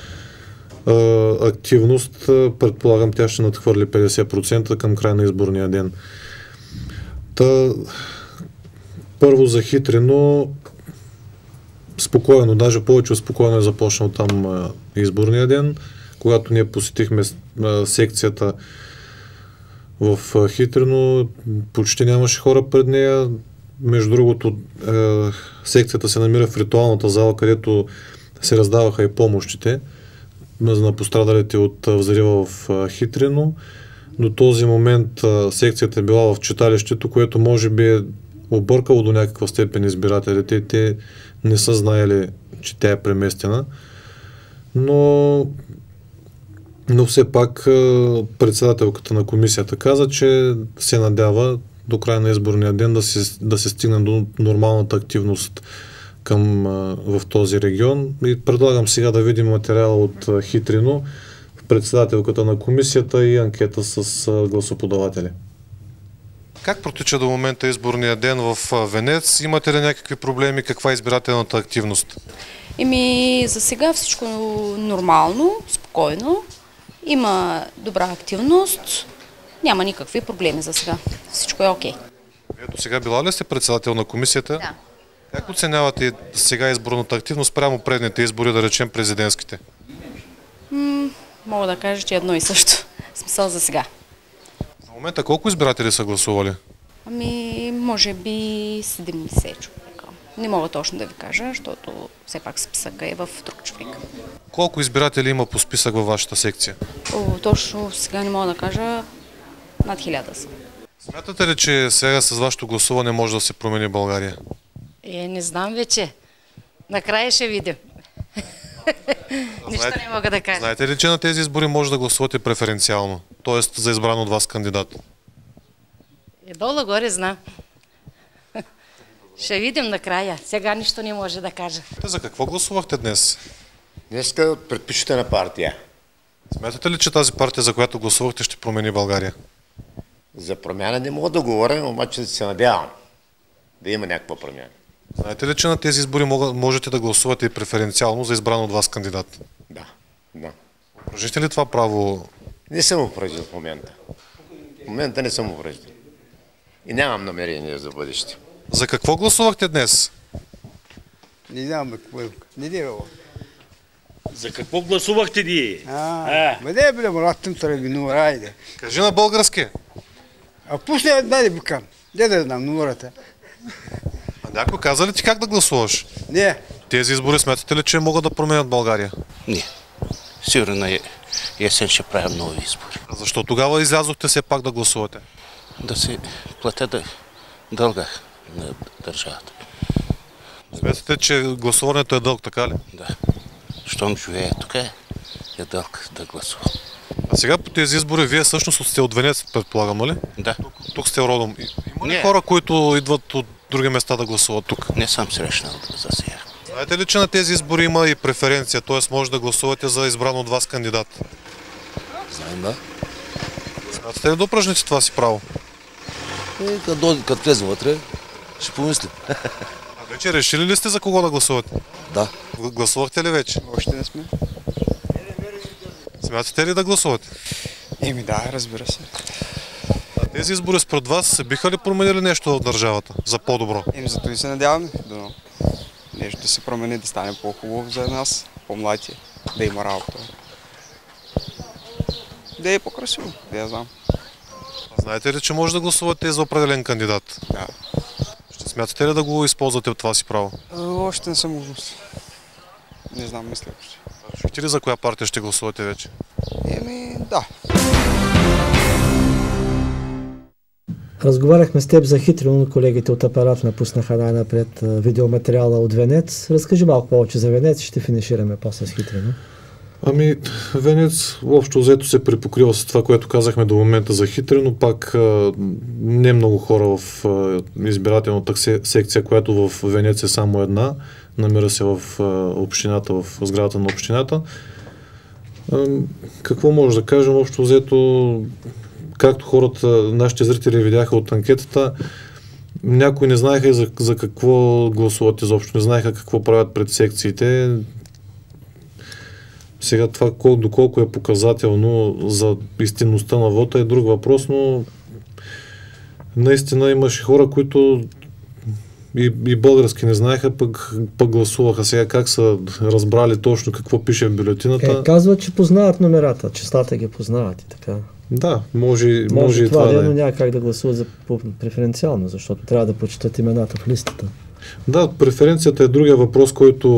активност. Предполагам, тя ще надхвърли 50% към края на изборния ден. Първо за Хитрино спокойно, даже повече спокойно е започнал там изборния ден. Когато ние посетихме секцията в Хитрино, почти нямаше хора пред нея. Между другото, секцията се намира в ритуалната зала, където се раздаваха и помощите на пострадалите от взрива в Хитрино. До този момент секцията е била в читалището, което може би е объркало до някаква степен избирателите. Те не са знаели, че тя е преместена. Но все пак председателката на комисията каза, че се надява до края на изборния ден да се стигне до нормалната активност в този регион. И предлагам сега да видим материала от Хитрино, председателката на комисията и анкета с гласоподаватели. Как протича до момента изборния ден в Венец? Имате ли някакви проблеми? Каква е избирателната активност? За сега всичко нормално, спокойно. Има добра активност. Няма никакви проблеми за сега. Всичко е окей. Вие до сега била ли сте председател на комисията? Да. Как оценявате сега изборната активност прямо предните избори, да речем президентските? Мога да кажа, че едно и също. Смисъл за сега. В момента колко избиратели са гласували? Може би 70 човека. Не мога точно да ви кажа, защото все пак списъка е в друг човек. Колко избиратели има по списък във вашата секция? Точно сега не мога да кажа. Над 1000 са. Смятате ли, че сега с вашето гласуване може да се промени България? Не знам вече. Накрая ще видим. Нищо не мога да кажа. Знаете ли, че на тези избори може да гласувате преференциално? Т.е. за избран от вас кандидат? Долу-горе знам. Ще видим накрая. Сега нищо не може да кажа. За какво гласувахте днес? Днеска предпочитана партия. Смятате ли, че тази партия, за която гласувахте, ще промени България? За промяна не мога да говоря, обаче се надявам да има някаква промяна. Знаете ли, че на тези избори можете да гласувате и преференциално за избран от вас кандидат? Да. Упражните ли това право? Не съм упражнил в момента. В момента не съм упражнил. И нямам намерение за бъдеще. За какво гласувахте днес? Не знам какво е. Не дива. За какво гласувахте ви? Бъде бе, мратим тръби, номера, айде. Кажи на български. Пусни една ли букан. Де да знам номерата. Някой каза ли ти как да гласуваш? Не. Тези избори смятате ли, че могат да променят България? Не. Сигурно на есен ще правим нови избори. А защо тогава излязохте все пак да гласувате? Да се платят дълга на държавата. Смятате, че гласуването е дълг, така ли? Да. Щом живее тук е дълг да гласува. А сега по тези избори вие всъщност сте от Венец, предполагам, нали? Да. Тук сте родом. Има ли хора, които идват от други места да гласуват тук? Не съм срещнал за сега. Знаете ли, че на тези избори има и преференция, т.е. може да гласувате за избран от вас кандидат? Знаем, да. Смятате ли да упражните това си право? Като влезе вътре, ще помислим. А вече решили ли сте за кого да гласувате? Да. Гласувахте ли вече? Още не сме. Смятате ли да гласувате? Да, разбира се. А тези избори според вас биха ли променили нещо в държавата за по-добро? Зато и се надяваме. Нещо да се промени, да стане по-хубаво за нас, по-млади, да има работа. Да е по-красиво, да я знам. Знаете ли, че може да гласувате за определен кандидат? Да. Ще смятате ли да го използвате от това си право? Още не съм го. Не знам, мисля още. Чухте ли за коя партия ще гласувате вече? Да. Разговаряхме с теб за Хитрино, но колегите от апарат напуснаха най-напред видеоматериала от Венец. Разкажи малко повече за Венец, ще финишираме после с Хитрино. Венец общо взето се припокрива с това, което казахме до момента за Хитрино. Пак не много хора в избирателната секция, която в Венец е само една. Намира се в общината, в сградата на общината. Какво може да кажем? Общо взето, както хората, нашите зрители видяха от анкетата, някои не знаеха за какво гласуват изобщо, не знаеха какво правят пред секциите. Сега това доколко е показателно за истинността на вота е друг въпрос, но наистина имаше хора, които и български не знаеха, пък гласуваха. Сега как са разбрали точно какво пише в бюлетината? Казват, че познават номерата, числата ги познават и така. Да, може и това да е. Но няма как да гласуват преференциално, защото трябва да прочитат имената в листата. Да, преференцията е другия въпрос,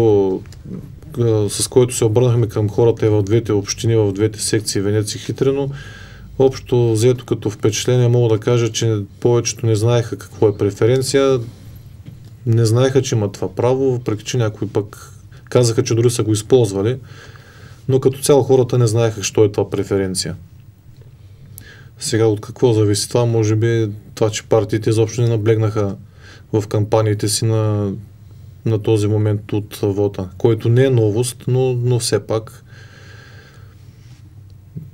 с който се обърнахме към хората в двете общини, в двете секции Венец и Хитрино. Общо взето като впечатление мога да кажа, че повечето не знаеха какво е преференция, не знаеха, че има това право, въпреки че някои пък казаха, че дори са го използвали, но като цяло хората не знаеха, що е това преференция. Сега от какво зависи това? Може би това, че партиите изобщо не наблегнаха в кампаниите си на този момент от вота, който не е новост, но все пак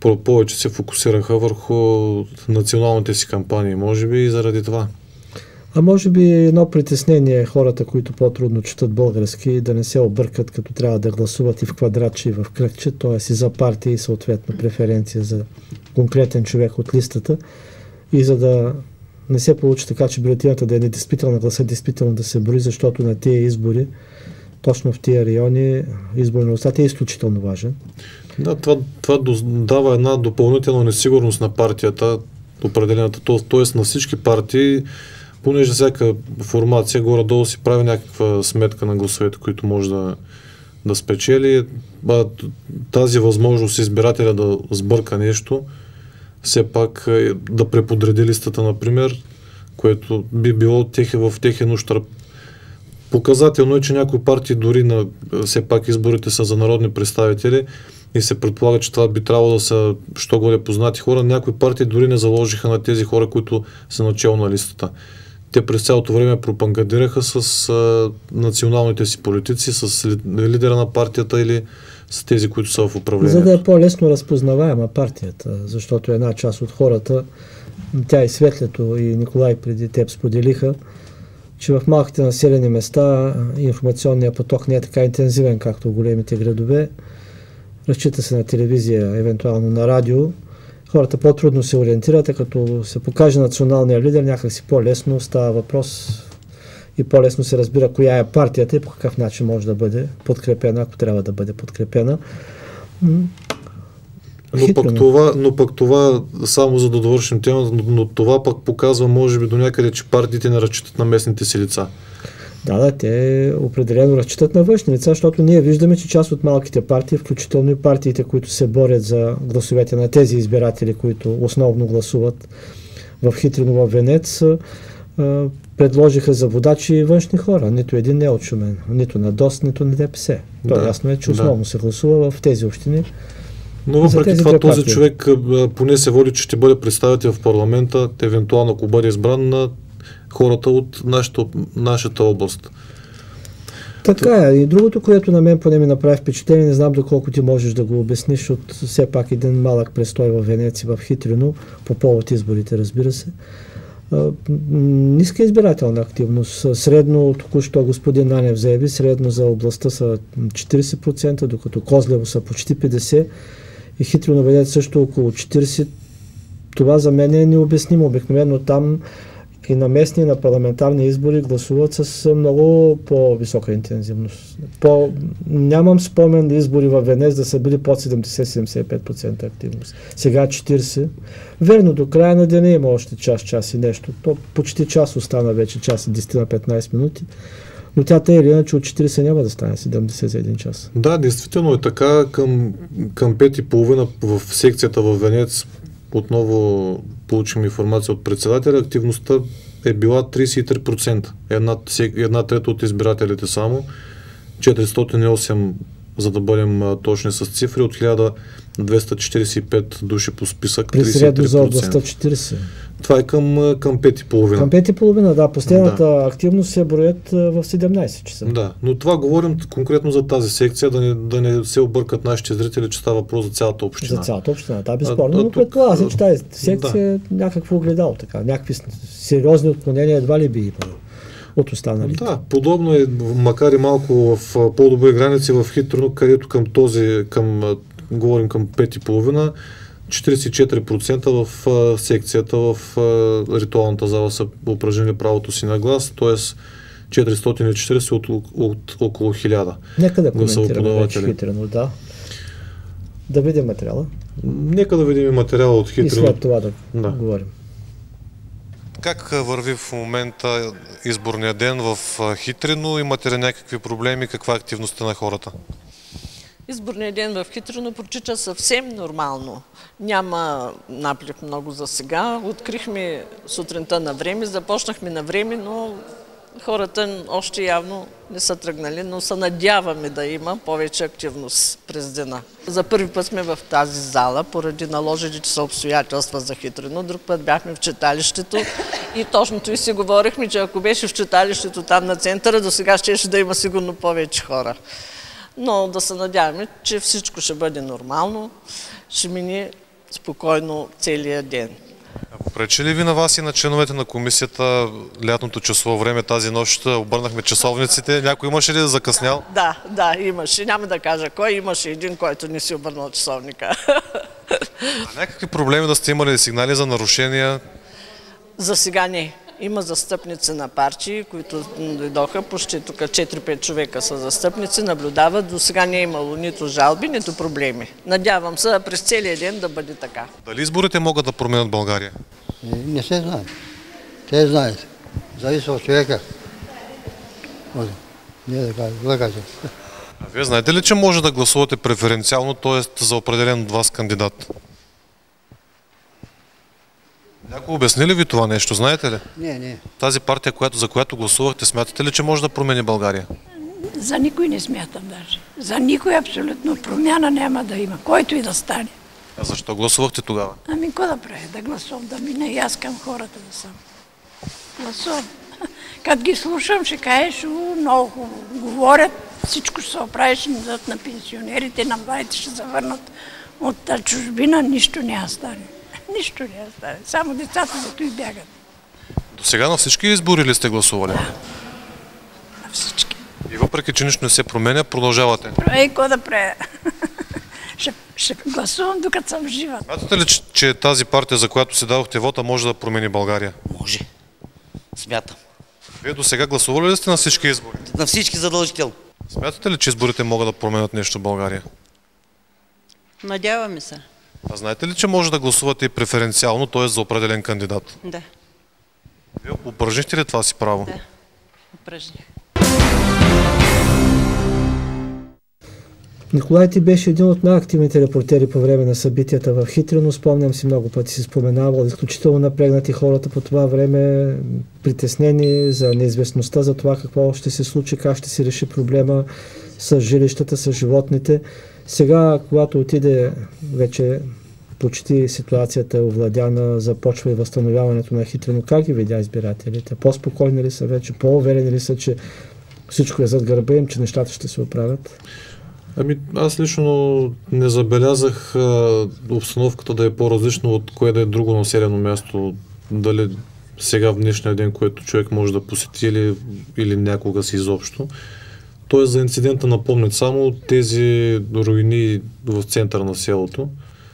повече се фокусираха върху националните си кампании, може би и заради това. А може би едно притеснение хората, които по-трудно четат български, да не се объркат, като трябва да гласуват и в квадратче, и в кръгче, т.е. и за партия, и съответно преференция за конкретен човек от листата, и за да не се получи така, че бюлетината да е недействителна, гласа действително да се брои, защото на тези избори, точно в тия райони, изборния резултат е изключително важен. Да, това дава една допълнителна несигурност на партията, определената, т.е. на всички партии, понеже всяка формация горе-долу си прави някаква сметка на гласовете, които може да спечели. Тази възможност избирателя да сбърка нещо, все пак да преподреди листата, например, което би било в техен ущърб. Показателно е, че някои партии, дори все пак изборите са за народни представители и се предполага, че това би трябвало да са що горе познати хора. Някои партии дори не заложиха на тези хора, които са начало на листата. Те през цялото време пропагандираха с националните си политици, с лидера на партията или с тези, които са в управлението. За да е по-лесно разпознаваема партията, защото една част от хората, тя и Светлето, и Николай преди теб споделиха, че в малките населени места информационният поток не е така интензивен, както в големите градове. Разчита се на телевизия, евентуално на радио. Хората по-трудно се ориентират, като се покаже националния лидер, някак си по-лесно става въпрос и по-лесно се разбира коя е партията и по какъв начин може да бъде подкрепена, ако трябва да бъде подкрепена. Но пък това, само за да довършим темата, но това пък показва, може би, до някъде, че партиите не разчитат на местните си лица. Да, те определено разчитат на външни лица, защото ние виждаме, че част от малките партии, включително и партиите, които се борят за гласовете на тези избиратели, които основно гласуват в Хитрино, в Венец, предложиха за водачи външни хора. Нито един не е от Шумен, нито на ДОС, нито на ДПС. То ясно е, че основно се гласува в тези общини. Но въпреки това този човек поне се води, че ще бъде представител в парламента, евентуално ако бъде избран на хората от нашата област. Така е. И другото, което на мен поне ми направи впечатление, не знам доколко ти можеш да го обясниш, от все пак един малък престой в Венеция, в Хитрино, по повод изборите, разбира се. Ниска избирателна активност. Средно, току-що господин Нанев заяви, средно за областта са 40%, докато Козлево са почти 50%, и Хитрино, Венеция също около 40%. Това за мен е необяснимо. Обикновено там и на местни, и на парламентарни избори гласуват с много по-висока интензивност. Нямам спомен избори във Венец да са били под 70-75% активност. Сега 40%. Верно, до края на деня има още час и нещо. То почти час остана вече, час и 10 на 15 минути. Но тя или иначе от 40 няма да стане 70 за един час. Да, действително е така. Към 5:30 в секцията във Венец отново получим информация от председателя. Активността е била 33%. Една трета от избирателите само. 408, за да бъдем точни с цифри, от 1245 души по списък. При средно за областта 40%. Това е към 5:30. Към 5:30, да. Последната активност се броят в 17 часа. Да, но това говорим конкретно за тази секция, да не се объркат нашите зрители, че става въпрос за цялата община. За цялата община, да, безспорно. Но предполага се, че тази секция е някакво огледало така. Някакви сериозни отклонения едва ли би имало от останалите. Да, подобно е, макар и малко в по-добри граници в Хитрино, където говорим към 5:30, 44% в секцията, в ритуалната зала са упражнили правото си на глас, т.е. 440 от около 1000. Нека да коментираме вече Хитрино, да. Да видим материала. Нека да видим материала от Хитрино. И след това да говорим. Как върви в момента изборния ден в Хитрино? Имате ли някакви проблеми? Каква е активността на хората? Изборният ден в Хитрино протича съвсем нормално. Няма наплив много за сега. Открихме сутринта на време, започнахме на време, но хората още явно не са тръгнали, но се надяваме да има повече активност през дена. За първи път сме в тази зала, поради наложените са обстоятелства за Хитрино. Друг път бяхме в читалището и точното и си говорихме, че ако беше в читалището там на центъра, до сега ще да има сигурно повече хора. Но да се надяваме, че всичко ще бъде нормално, ще мине спокойно целия ден. Пречи ли ви на вас и на членовете на комисията лятното часово време, тази нощ обърнахме часовниците? Някой имаше ли да закъснял? Да, имаше. Няма да кажа кой. Имаше един, който не си обърнал часовника. А някакви проблеми да сте имали сигнали за нарушения? За сега не. Има застъпници на партии, които дойдоха, почти тук 4-5 човека са застъпници, наблюдават. До сега не е имало нито жалби, нито проблеми. Надявам се през целия ден да бъде така. Дали изборите могат да променят България? Не се знае. Те знаят. Зависи от човека. Не да кажа. А вие знаете ли, че може да гласувате преференциално, т.е. за определен от вас кандидат? Някой обясни ли ви това нещо, знаете ли? Не. Тази партия, за която гласувахте, смятате ли, че може да промени България? За никой не смятам даже. За никой абсолютно промяна няма да има, който и да стане. А защо гласувахте тогава? Ами какво да правя? Да гласувам, да мине и аз към хората да съм. Гласувам. Като ги слушам, ще кажеш, много хубаво говорят, всичко ще се оправиш, ще дадат на пенсионерите, на младите ще завърнат от чужбина, нищо няма стане. Нищо не остане. Само децата зато и бягат. До сега на всички избори ли сте гласували? Да. На всички. И въпреки, че нищо не се променя, продължавате? Какво да правя? Ще гласувам докато съм жива. Смятате ли, че тази партия, за която си дадохте вота, може да промени България? Може. Смятам. Вие до сега гласували ли сте на всички избори? На всички задължително. Смятате ли, че изборите могат да променят нещо в България? Надяваме се. А знаете ли, че може да гласувате и преференциално, т.е. за определен кандидат? Да. Вие упражнихте ли това си право? Да, упражних. Николай, ти беше един от най-активните репортери по време на събитията в Хитрино. Спомням си, много пъти си споменавал, изключително напрегнати хората по това време, притеснени за неизвестността, за това какво ще се случи, как ще се реши проблема с жилищата, с животните. Сега, когато отиде вече почти ситуацията е овладяна, започва и възстановяването на Хитрино, как ги видя избирателите? По-спокойни ли са вече? По-уверени ли са, че всичко е зад гърба им, че нещата ще се оправят? Ами аз лично не забелязах обстановката да е по-различна от кое да е друго населено място. Дали сега в днешния ден, което човек може да посети или някога си изобщо. Тоест за инцидента напомнят само тези руини в центъра на селото.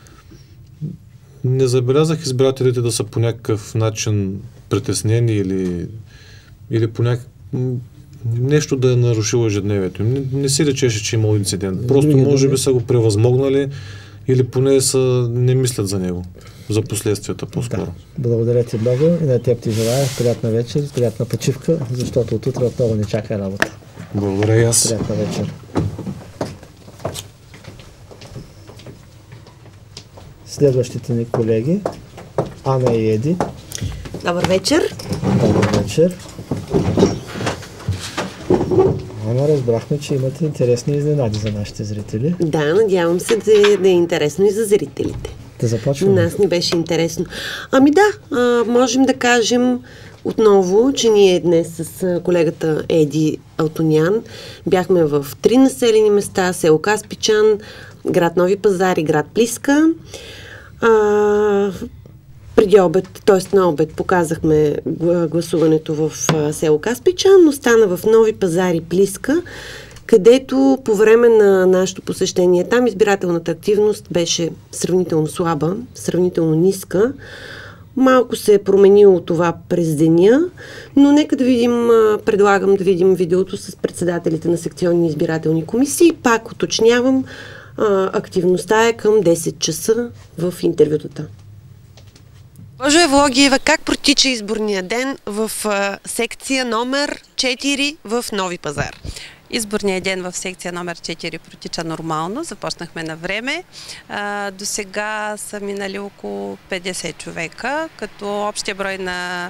Не забелязах избирателите да са по някакъв начин притеснени или по нещо да е нарушило ежедневието. Не си речеше, че имал инцидент. Просто може би са го превъзмогнали или поне не мислят за него. За последствията по-скоро. Да. Благодаря ти много и на теб ти желая приятна вечер, приятна почивка, защото от утре отново ни чака работа. Благодаря и аз. Приятна вечер. Следващите ни колеги, Ана и Еди. Добър вечер. Добър вечер. Ана, разбрахме, че имате интересни изненади за нашите зрители. Да, надявам се да е интересно и за зрителите. Да започваме. Нас ни беше интересно. Ами да, можем да кажем отново, че ние днес с колегата Еди Алтонян бяхме в 3 населени места: село Каспичан, град Нови пазар и град Плиска. Преди обед, т.е. на обед, показахме гласуването в село Каспичан, но стана в Нови пазар и Плиска, където по време на нашето посещение там избирателната активност беше сравнително слаба, сравнително ниска. Малко се е променило това през деня, но нека да видим, предлагам да видим видеото с председателите на секционни избирателни комисии. Пак уточнявам, активността е към 10 часа в интервютата. Госпожо Евлогиева, как протича изборния ден в секция номер 4 в Нови пазар? Изборният ден в секция номер 4 протича нормално. Започнахме на време. До сега са минали около 50 човека, като общия брой на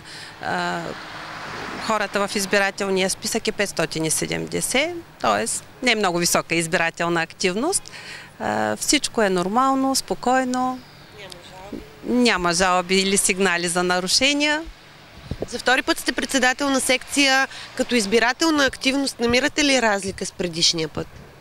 хората в избирателния списък е 570, т.е. не е много висока избирателна активност. Всичко е нормално, спокойно. Няма жалби или сигнали за нарушения. За втори път сте председател на секция. Като избирателна активност намирате ли разлика с предишния път?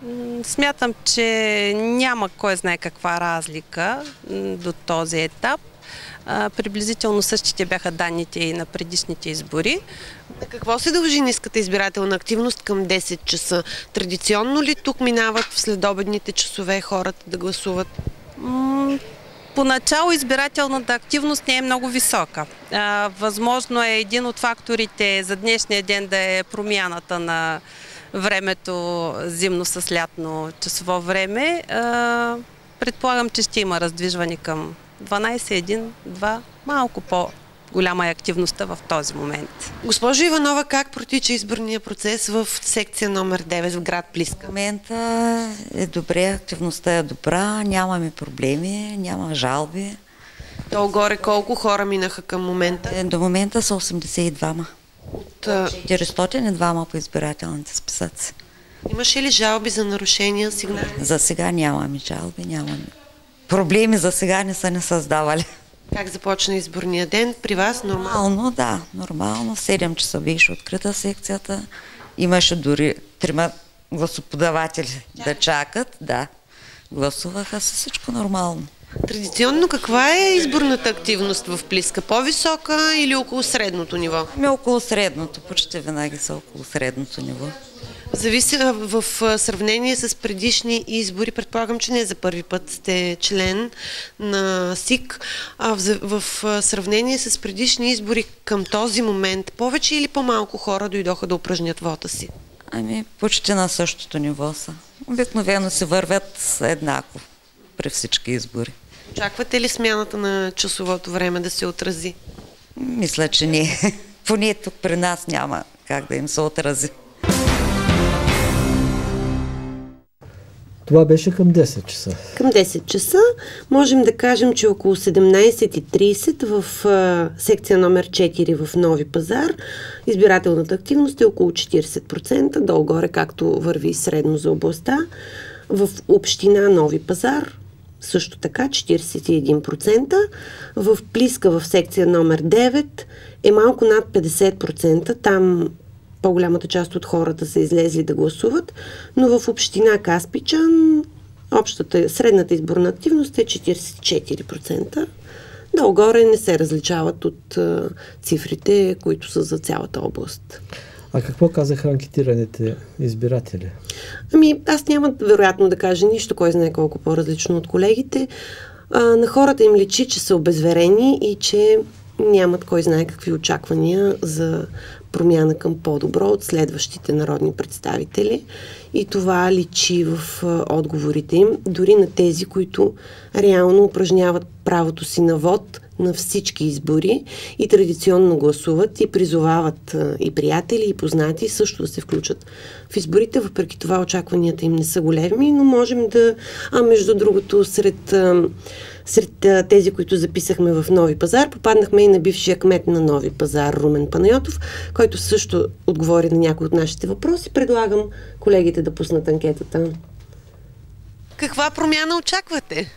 Смятам, че няма кой знае каква разлика до този етап. Приблизително същите бяха данните и на предишните избори. На какво се дължи ниската избирателна активност към 10 часа? Традиционно ли тук минават в следобедните часове хората да гласуват? Поначало избирателната активност не е много висока. Възможно е един от факторите за днешния ден да е промяната на времето зимно с лятно часово време. Предполагам, че ще има раздвижване към 12, 1, 2, малко по-голяма е активността в този момент. Госпожо Иванова, как протича изборния процес в секция номер 9 в град Плиска? В момента е добре, активността е добра, нямаме проблеми, няма жалби. Долу-горе колко хора минаха към момента? До момента са 82-ма. От 402 по избирателните списъци. Имаше ли жалби за нарушения, сигнали? За сега нямаме жалби, нямаме. Проблеми за сега не са не създавали. Как започна изборния ден? При вас нормално? Да, нормално. 7 часа беше открита секцията. Имаше дори 3 гласоподаватели да чакат. Да, гласуваха се, всичко нормално. Традиционно каква е изборната активност в Плиска? По-висока или около средното ниво? Около средното, почти винаги са около средното ниво. Зависи в сравнение с предишни избори, предполагам, че не за първи път сте член на СИК, в сравнение с предишни избори към този момент, повече или по-малко хора дойдоха да упражнят вота си? Почти на същото ниво са. Обикновено се вървят еднакво при всички избори. Очаквате ли смяната на часовото време да се отрази? Мисля, че не. Поне тук при нас няма как да им се отрази. Това беше към 10 часа. Към 10 часа можем да кажем, че около 17:30 в секция номер 4 в Нови пазар избирателната активност е около 40%, долу-горе както върви средно за областта. В община Нови пазар също така 41%. В Плиска в секция номер 9 е малко над 50%. Там по-голямата част от хората са излезли да гласуват, но в община Каспичан средната изборна активност е 44%. Долу-горе не се различават от цифрите, които са за цялата област. А какво казаха анкетираните избиратели? Аз няма вероятно да кажа нищо, кой знае колко по-различно от колегите. На хората им личи, че са обезверени и че нямат кой знае какви очаквания за промяна към по-добро от следващите народни представители. И това личи в отговорите им, дори на тези, които реално упражняват правото си на вод на всички избори и традиционно гласуват и призовават и приятели, и познати също да се включат в изборите. Въпреки това очакванията им не са големи, но можем да... между другото, сред тези, които записахме в Нови пазар, попаднахме и на бившия кмет на Нови пазар Румен Панайотов, който също отговори на някои от нашите въпроси. Предлагам колегите да пуснат анкетата. Каква промяна очаквате?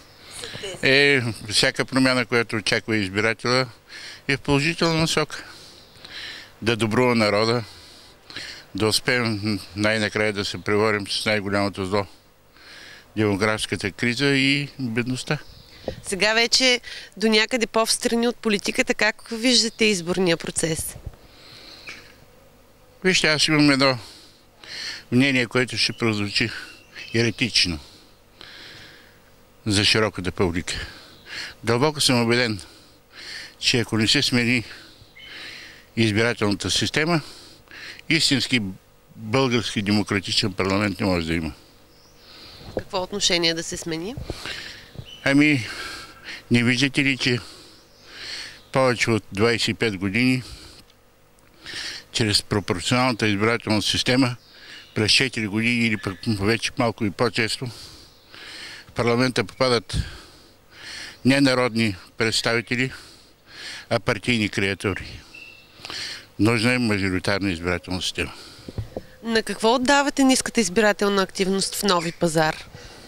Всяка промяна, която очаква избирателя, е в положителна насока. Да добрува народа, да успеем най-накрая да се преборим с най-голямото зло – демографската криза и бедността. Сега вече до някъде по-встрани от политиката, как виждате изборния процес? Вижте, аз имам едно мнение, което ще прозвучи еретично за широката публика. Дълбоко съм убеден, че ако не се смени избирателната система, истински български демократичен парламент не може да има. Какво отношение да се смени? Не виждате ли, че повече от 25 години чрез пропорционалната избирателна система през 4 години или пък вече малко и по-често в парламента попадат не народни представители, а партийни креатури. Нужна е мажоритарна избирателна система. На какво отдавате ниската избирателна активност в Нови пазар?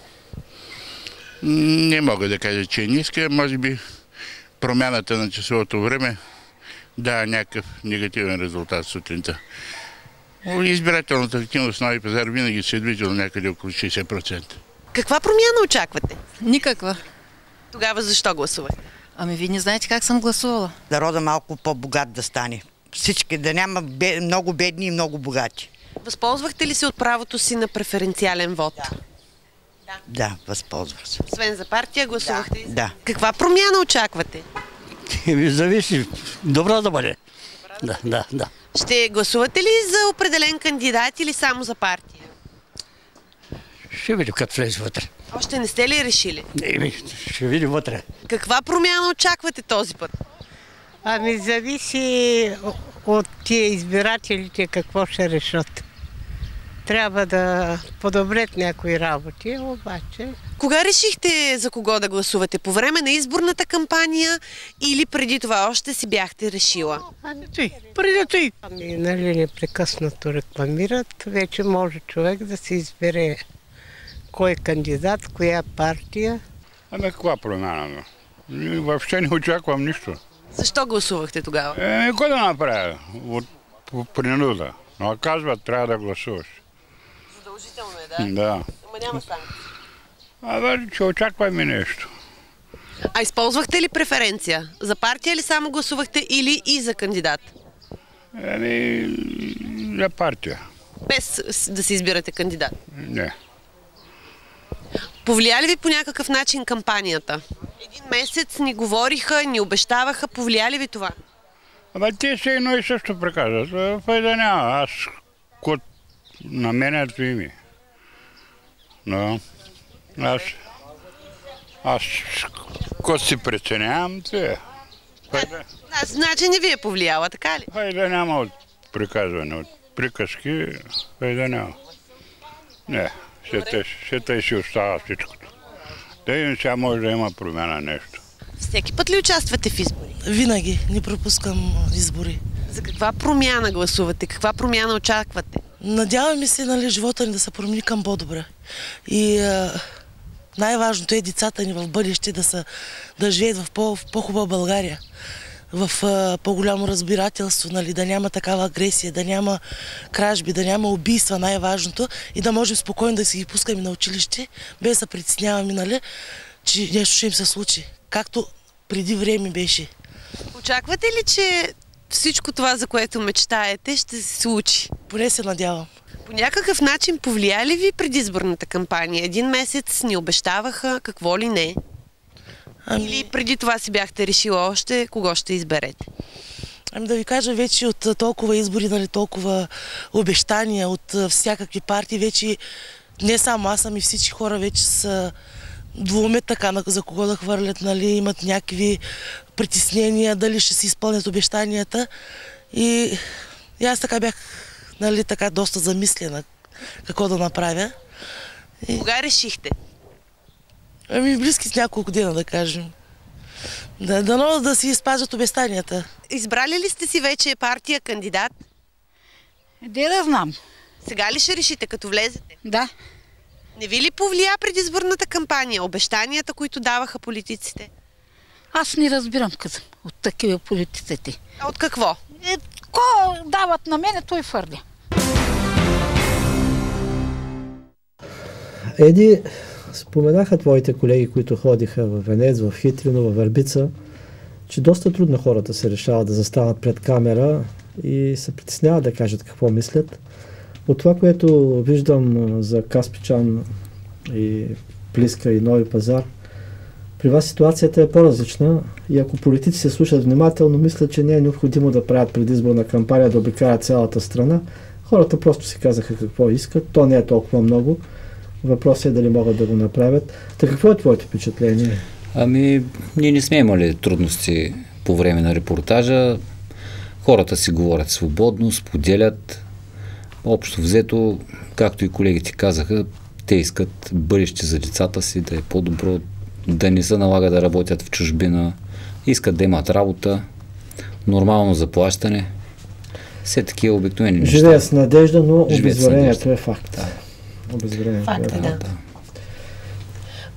Не мога да кажа, че е ниска. Може би промяната на часовото време дава някакъв негативен резултат сутринта. Избирателната активност на Нови пазар винаги се е движила някъде около 60%. Каква промяна очаквате? Никаква. Тогава защо гласувате? Ами вие не знаете как съм гласувала. Народа малко по-богат да стане. Всички, да няма много бедни и много богати. Възползвахте ли се от правото си на преференциален вод? Да, възползвах се. Освен за партия гласувахте? Да. Каква промяна очаквате? Зависи. Добра да бъде. Да. Ще гласувате ли за определен кандидат или само за партия? Ще видим като влезе вътре. Още не сте ли решили? Ще видим вътре. Каква промяна очаквате този път? Ами зависи от тия избирателите какво ще решат. Трябва да подобрят някои работи, обаче... Кога решихте за кого да гласувате? По време на изборната кампания или преди това още си бяхте решила? Преди това. Ами, нали непрекъснато рекламират, вече може човек да се избере кой кандидат, коя партия. Ами каква промяна? Въобще не очаквам нищо. Защо гласувахте тогава? Кой да направя? От принуда. Но казват, трябва да гласуваш. Задължително е, да? Да. Ама няма санкции. Че очакваме нещо. А използвахте ли преференция? За партия ли само гласувахте или и за кандидат? За партия. Без да си избирате кандидат? Не. Повлия ли ви по някакъв начин кампанията? Един месец ни говориха, ни обещаваха. Повлия ли ви това? Те се едно и също приказват. Да няма. Аз код на менето име. Но аз код си преценявам, това. Значи не ви е повлияла, така ли? Да няма от приказване, от приказки, да няма. Не, ще тъй си остава всичкото. Тъй сега може да има промяна нещо. Всеки път ли участвате в избори? Винаги, не пропускам избори. За каква промяна гласувате? Каква промяна очаквате? Надяваме се, живота ни да се промени към по-добре. И най-важното е децата ни в бъдеще да живеят в по-хубава България. В по-голямо разбирателство, да няма такава агресия, да няма кражби, да няма убийства, най-важното, и да можем спокойно да си ги пускаме на училище, без да се притесняваме, че нещо ще им се случи, както преди време беше. Очаквате ли, че всичко това, за което мечтаете, ще се случи? Поне се надявам. По някакъв начин повлия ли ви предизборната кампания? Един месец ни обещаваха какво ли не? Или преди това си бяхте решила още кого ще изберете? Да ви кажа, вече от толкова избори, толкова обещания от всякакви партии, вече не само аз, ами всички хора вече са двумет така за кого да хвърлят, имат някакви притеснения, дали ще си изпълнят обещанията. И аз така бях така доста замислена какво да направя. Кога решихте? Близки с няколко дена, да кажем. Дано да си изпазят обещанията. Избрали ли сте си вече партия, кандидат? Да знам. Сега ли ще решите, като влезете? Да. Не ви ли повлия предизборната кампания, обещанията, които даваха политиците? Аз не разбирам от такива политиците. А от какво? Ко дават на мене, той фърля. Еди, споменаха твоите колеги, които ходиха в Венец, в Хитрино, в Върбица, че доста трудно хората се решават да застанат пред камера и се притесняват да кажат какво мислят. От това, което виждам за Каспичан и Плиска и Нови пазар, при вас ситуацията е по-различна и ако политици се слушат внимателно, мислят, че не е необходимо да правят предизборна кампания, да обикалят цялата страна. Хората просто си казаха какво искат, то не е толкова много. Въпросът е дали могат да го направят. Така какво е твоето впечатление? Ние не сме имали трудности по време на репортажа. Хората си говорят свободно, споделят. Общо взето, както и колегите казаха, те искат бъдеще за децата си, да е по-добро, да не се налага да работят в чужбина, искат да имат работа, нормално заплащане. Все такива обикновени неща. Живеят с надежда, но обезверението е факт. Да. Обезверението е факт. Да.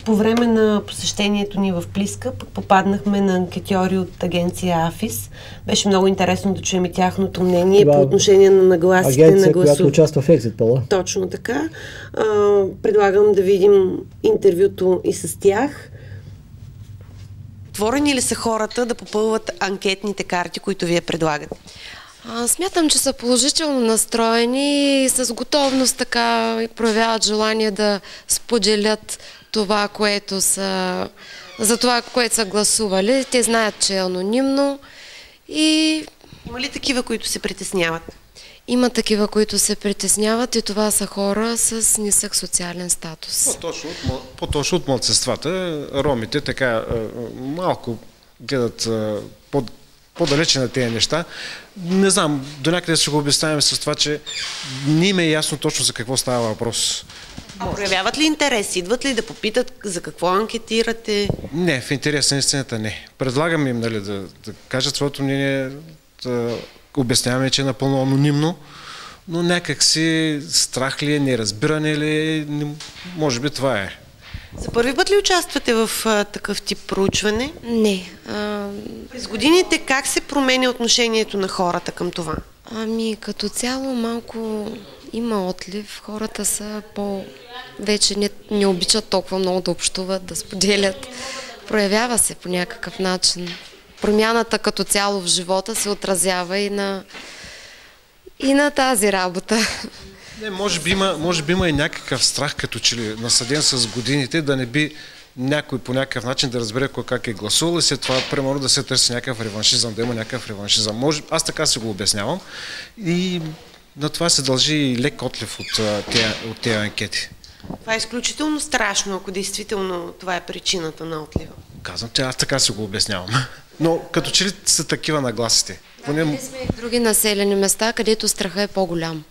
по време на посещението ни в Плиска попаднахме на анкетьори от агенция АФИС. Беше много интересно да чуем и тяхното мнение по отношение на нагласите агенция, на гласуване. която участва в Екзит Пола. Точно така. Предлагам да видим интервюто и с тях. Отворени ли са хората да попълват анкетните карти, които вие предлагате? Смятам, че са положително настроени и с готовност така проявяват желание да споделят това, което са, за това, което са гласували. Те знаят, че е анонимно и... Има ли такива, които се притесняват? Има такива, които се притесняват и това са хора с нисък социален статус. По-точно от малцинствата. Ромите така малко гледат по-далече на тези неща. Не знам, до някъде ще го обясняваме с това, че не им е ясно точно за какво става въпрос. Проявяват ли интерес? Идват ли да попитат за какво анкетирате? Не, в интерес на истината не. Предлагаме им да кажат своето мнение, да обясняваме, че е напълно анонимно, но някак си страх ли е, неразбиране ли е, може би това е. За първи път ли участвате в такъв тип проучване? Не. През годините как се променя отношението на хората към това? Като цяло малко има отлив. Хората са вече не обичат толкова много да общуват, да споделят. Проявява се по някакъв начин. Промяната като цяло в живота се отразява и на тази работа. Не, може би има и някакъв страх, като че ли насъден с годините, да не би някой по някакъв начин да разбере кой как е гласувал и след това, примерно, да се търси някакъв реваншизъм, да има някакъв реваншизъм. Аз така си го обяснявам и на това се дължи и лек отлив от тези анкети. Това е изключително страшно, ако действително това е причината на отлива. Казвам, че аз така си го обяснявам. Но като че ли са такива нагласите? Ние сме и в други населени места, където страха е по-голям.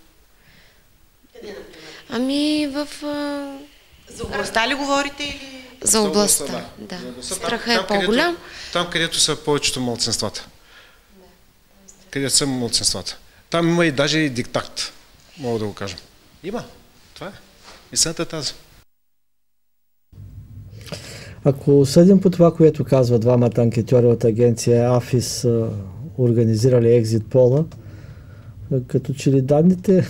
За областта ли говорите или? За областта, да. Страха е по-голям. Там, където са повечето малцинствата. Където са малцинствата. Там има и даже и диктат, мога да го кажем. Има. Това е. Истината е тази. Ако съдим по това, което казва двамата анкетьори от агенция АФИС, организирали Екзит Пола, като че ли данните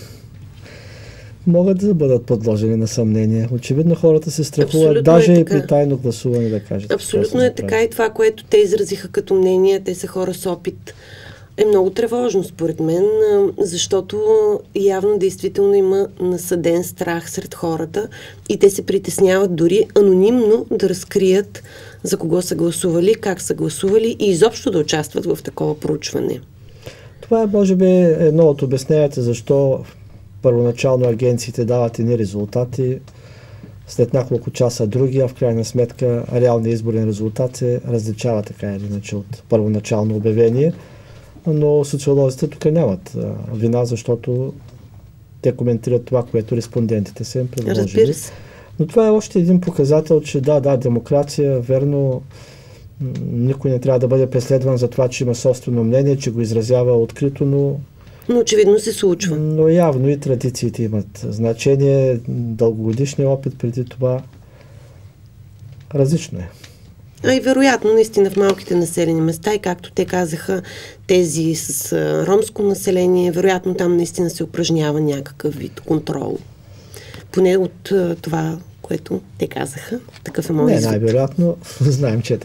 могат да бъдат подложени на съмнение. Очевидно хората се страхуват, абсолютно даже и при тайно гласуване да кажат. Абсолютно е така и това, което те изразиха като мнение, те са хора с опит, е много тревожно според мен, защото явно действително има насъден страх сред хората и те се притесняват дори анонимно да разкрият за кого са гласували, как са гласували и изобщо да участват в такова проучване. Това е, може би, едно от обясненията защо първоначално агенциите дават едни резултати, след няколко часа други, а в крайна сметка реалният изборен резултат се различава така или иначе от първоначално обявение. Но социолозите тук нямат вина, защото те коментират това, което респондентите са им предложили. Разбира се. Но това е още един показател, че да, демокрация, верно, никой не трябва да бъде преследван за това, че има собствено мнение, че го изразява открито, но очевидно се случва. Но явно и традициите имат значение, дългогодишния опит преди това различно е. А и вероятно, наистина в малките населени места и както те казаха, тези с ромско население, вероятно там наистина се упражнява някакъв вид контрол. Поне от това, което те казаха. Такъв е моят извод. Най-вероятно. Знаем, че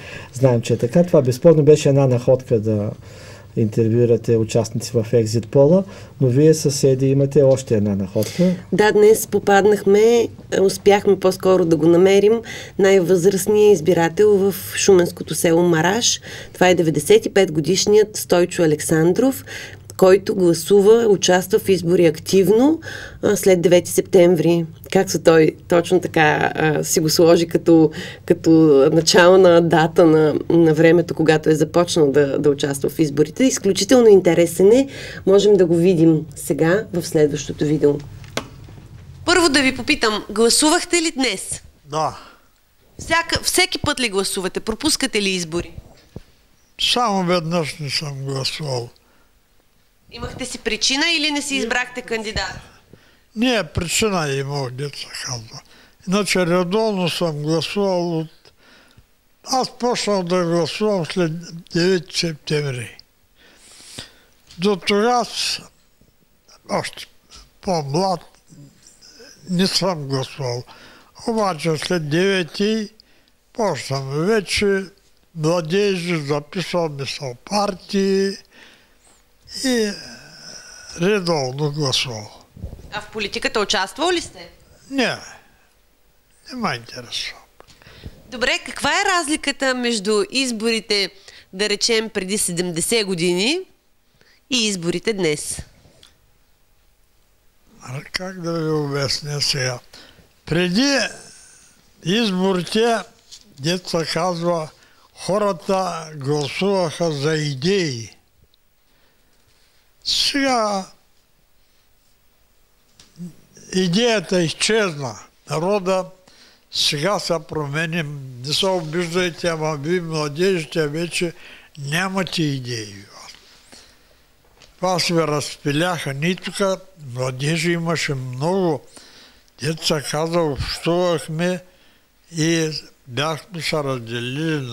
е така. Това безспорно беше една находка да интервюирате участници в Екзит Пола, но вие съседи имате още една находка. Да, днес попаднахме, успяхме по-скоро да го намерим, най-възрастният избирател в шуменското село Мараш. Това е 95-годишният Стойчо Александров, който гласува, участва в избори активно след 9 септември. Как са той точно така си го сложи като начална дата на времето, когато е започнал да участва в изборите. Изключително интересен е. Можем да го видим сега в следващото видео. Първо да ви попитам, гласувахте ли днес? Да. Всеки път ли гласувате? Пропускате ли избори? Само веднъж не съм гласувал. Имахте си причина или не си избрахте кандидат? Не, причина имах, дето се казва. Иначе редовно съм гласувал Аз почнах да гласувам след 9 септември. До тогава, още по-млад, не съм гласувал. Обаче след 9 почнах вече младежи, записваме се партии и редовно гласувал. А в политиката участвал ли сте? Не ме интересува. Добре, каква е разликата между изборите, да речем, преди 70 години и изборите днес? Как да ви обясня сега? Преди изборите, дето се казва, хората гласуваха за идеи. Сега идеята изчезна. Народа сега се променим. Не се обиждайте, ама ви младежите вече нямате идеи. Това се разпиляха. Ние тук младежи имаше много. Дето се каза, общувахме и бяхме се разделили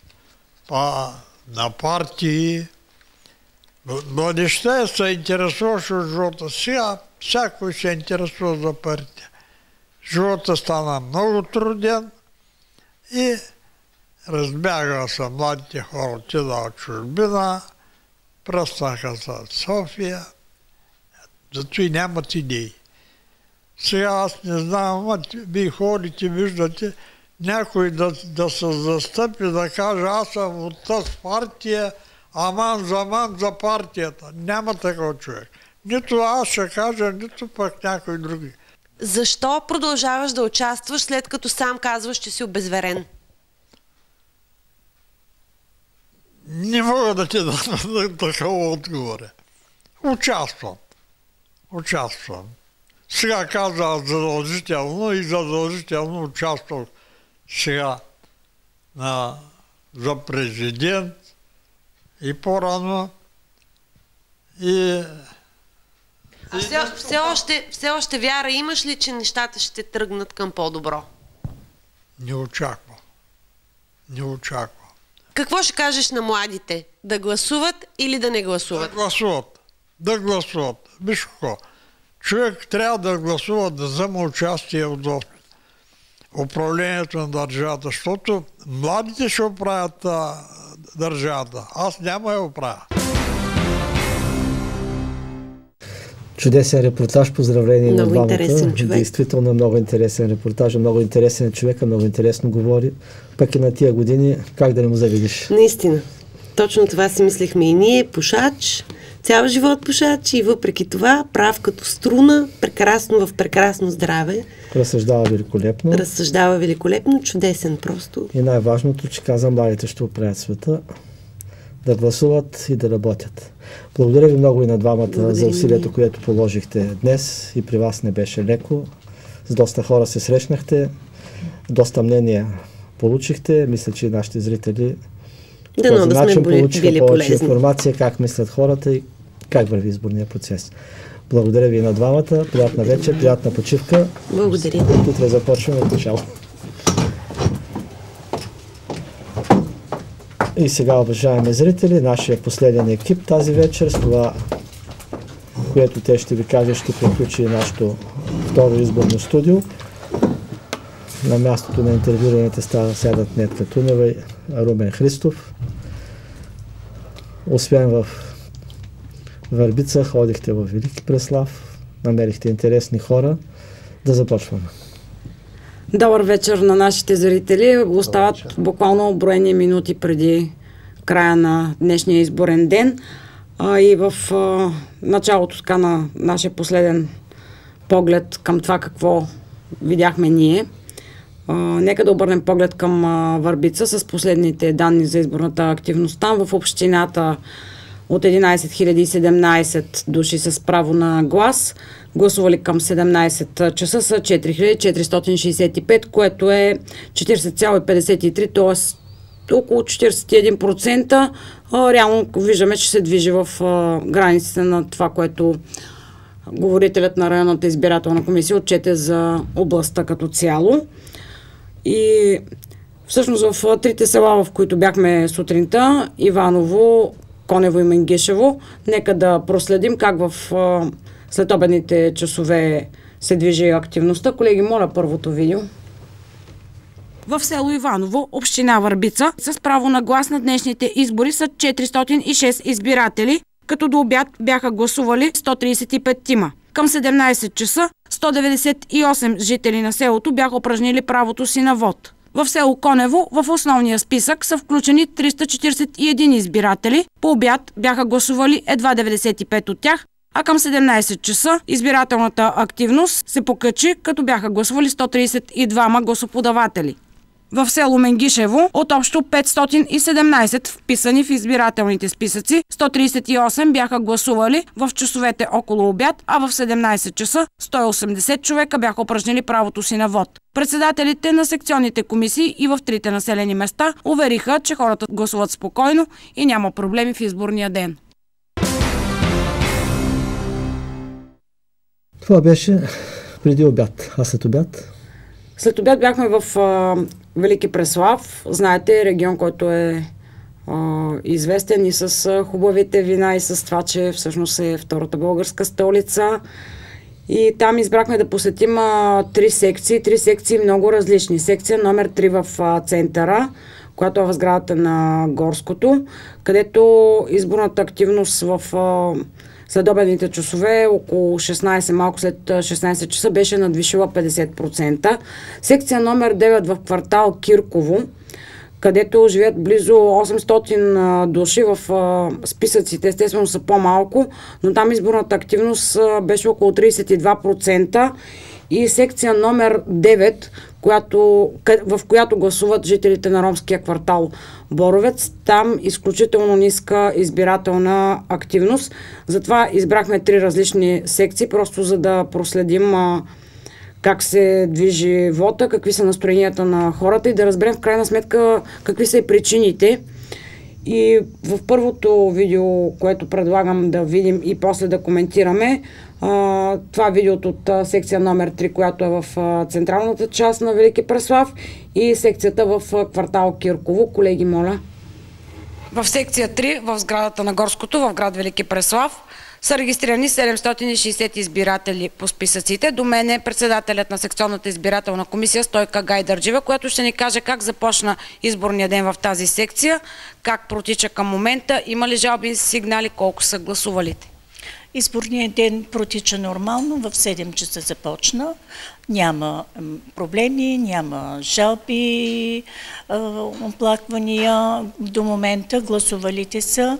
на партии. Младежта се интересуваше от живота. Сега всякой се интересува за партия. Живота стана много труден и разбягаха се младите хора, отидаха в чужбина, пръснаха се в София, зато и нямат идеи. Сега аз не знам, вие ходите, виждате, някой да се застъпи, да каже, аз съм от тази партия, аман за партията. Няма такъв човек. Нито аз ще кажа, нито пък някой други. Защо продължаваш да участваш, след като сам казваш, че си обезверен? Не мога да ти дам такова отговора. Участвам. Сега казах задължително и задължително участвах сега за президент и по-рано. Все още вяра имаш ли, че нещата ще тръгнат към по-добро? Не очаквам. Какво ще кажеш на младите? Да гласуват или да не гласуват? Да гласуват. Виж какво. Човек трябва да гласува, да взема участие в управлението на държавата, защото младите ще оправят държавата. Аз няма я оправя. Чудесен репортаж, поздравление на двамата. Много интересен човек. Действително много интересен репортаж, много интересен човек, много интересно говори. Пък и на тия години, как да не му завидиш? Наистина. Точно това си мислехме и ние, пушач, цял живот пушач и въпреки това прав като струна, прекрасно в прекрасно здраве. Разсъждава великолепно, чудесен просто. И най-важното, че каза, младите ще оправят света, да гласуват и да работят. Благодаря ви много и на двамата за усилието, което положихте днес. И при вас не беше леко. С доста хора се срещнахте, доста мнения получихте. Мисля, че нашите зрители по този начин получиха повече информация как мислят хората и как върви изборния процес. Благодаря ви и на двамата. Приятна вечер, приятна почивка. Благодаря. Утре започваме от начало. И сега, уважаеми зрители, нашия последен екип тази вечер, с това, което те ще ви кажат, ще приключи нашето второ изборно студио. На мястото на интервюираните сядат Нетка Тунева и Румен Христов. Освен в Върбица, ходихте в Велики Преслав, намерихте интересни хора. Да започваме. Добър вечер на нашите зрители. Остават буквално броени минути преди края на днешния изборен ден. И в началото така на нашия последен поглед към това какво видяхме ние. Нека да обърнем поглед към Върбица с последните данни за изборната активност. Там в общината от 11 017 души с право на глас. Гласували към 17 часа са 4465, което е 40,53, т.е. около 41%. Реално виждаме, че се движи в границите на това, което говорителят на районната избирателна комисия отчете за областта като цяло. И всъщност в трите села, в които бяхме сутринта, Иваново, Конево и Менгишево, нека да проследим как в следобедните часове се движи активността. Колеги, моля първото видео. В село Иваново, община Върбица, с право на глас на днешните избори са 406 избиратели, като до обяд бяха гласували 135 тима. Към 17 часа 198 жители на селото бяха упражнили правото си на вод. В село Конево в основния списък са включени 341 избиратели. По обяд бяха гласували едва 95 от тях, а към 17 часа избирателната активност се покачи, като бяха гласували 132 гласоподаватели. В село Менгишево от общо 517 вписани в избирателните списъци, 138 бяха гласували в часовете около обяд, а в 17 часа 180 човека бяха упражнили правото си на вод. Председателите на секционните комисии и в трите населени места увериха, че хората гласуват спокойно и няма проблеми в изборния ден. Това беше преди обяд, а след обяд? След обяд бяхме в Велики Преслав. Знаете, регион, който е известен и с хубавите вина и с това, че всъщност е втората българска столица. И там избрахме да посетим три секции много различни. Секция номер 3 в центъра, която е в сградата на Горското, където изборната активност в следобедните часове, около 16, малко след 16 часа, беше надвишила 50%. Секция номер 9 в квартал Кирково, където живеят близо 800 души, в списъците естествено са по-малко, но там изборната активност беше около 32%. И секция номер 9, в която гласуват жителите на ромския квартал Боровец, там изключително ниска избирателна активност. Затова избрахме 3 различни секции, просто за да проследим как се движи вота, какви са настроенията на хората и да разберем в крайна сметка какви са и причините. И в първото видео, което предлагам да видим и после да коментираме, това видеото от секция номер 3, която е в централната част на Велики Преслав, и секцията в квартал Кирково. Колеги, моля. В секция 3, в сградата на Горското, в град Велики Преслав, са регистрирани 760 избиратели по списъците. До мен е председателят на секционната избирателна комисия Стойка Гайдарджиева, която ще ни каже как започна изборния ден в тази секция, как протича към момента, има ли жалби и сигнали, колко са гласувалите. Изборният ден протича нормално, в 7 часа започна. Няма проблеми, няма жалби, оплаквания. До момента гласувалите са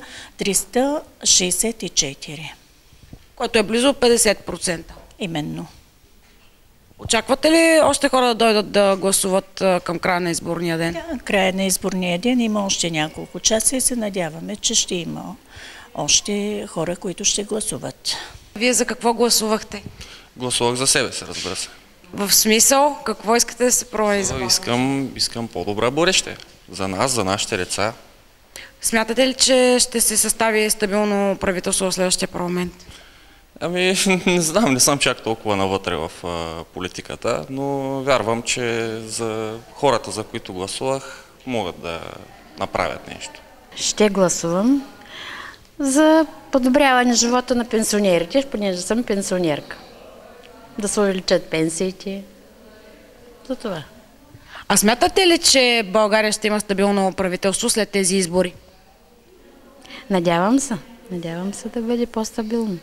364. Което е близо 50%. Именно. Очаквате ли още хора да дойдат да гласуват към края на изборния ден? Да, края на изборния ден има още няколко часа и се надяваме, че ще има още хора, които ще гласуват. Вие за какво гласувахте? Гласувах за себе си, разбира се. В смисъл, какво искате да се промени? Искам по-добра бъдеще. За нас, за нашите деца. Смятате ли, че ще се състави стабилно правителство в следващия парламент? Ами, не знам, не съм чак толкова навътре в политиката, но вярвам, че за хората, за които гласувах, могат да направят нещо. Ще гласувам за подобряване живота на пенсионерите, понеже съм пенсионерка. Да се увеличат пенсиите. За това. А смятате ли, че България ще има стабилно правителство след тези избори? Надявам се. Надявам се да бъде по-стабилно.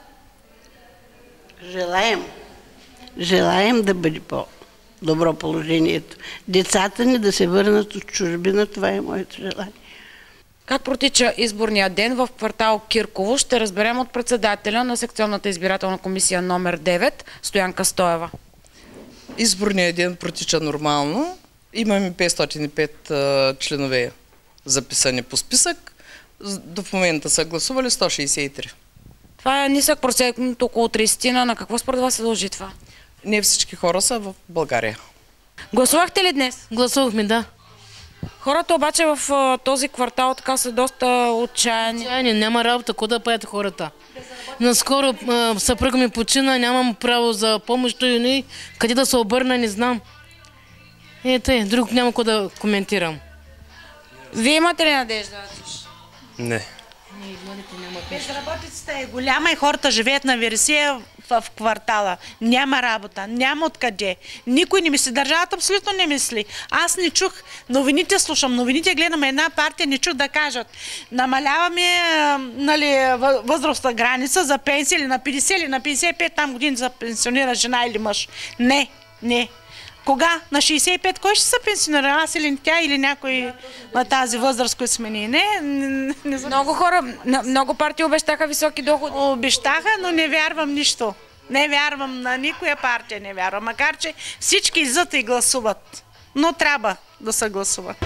Желаем да бъде по-добро положението. Децата ни да се върнат от чужбина, това е моето желание. Как протича изборния ден в квартал Кирково, ще разберем от председателя на секционната избирателна комисия номер 9, Стоянка Стоева. Изборният ден протича нормално. Имаме 505 членове записани по списък. До момента са гласували 163. Това е нисък процент, около 30. На какво според вас се дължи това? Не всички хора са в България. Гласувахте ли днес? Гласувахме, да. Хората обаче в този квартал така са доста отчаяни. Няма работа, кой да правят хората? Наскоро съпруга ми почина, нямам право за помощ, и къде да се обърна, не знам. Друг няма кой да коментирам. Вие имате ли надежда? Не. Безработицата е голяма и хората живеят на вересия в квартала. Няма работа, няма откъде. Никой не мисли. Държавата абсолютно не мисли. Аз не чух. Новините слушам, новините гледам, една партия не чух да кажат. Намаляваме възрастна граница за пенсия или на 50 или на 55 там години за пенсионира жена или мъж. Не. Кога? На 65 кой ще се пенсионира? Аз или тя, или някой на тази възраст, които сме ние? Не знам. Много хора, много партии обещаха високи доходи. Обещаха, но не вярвам нищо. Не вярвам на никоя партия, не вярвам. Макар че всички излизат и гласуват. Но трябва да се гласува.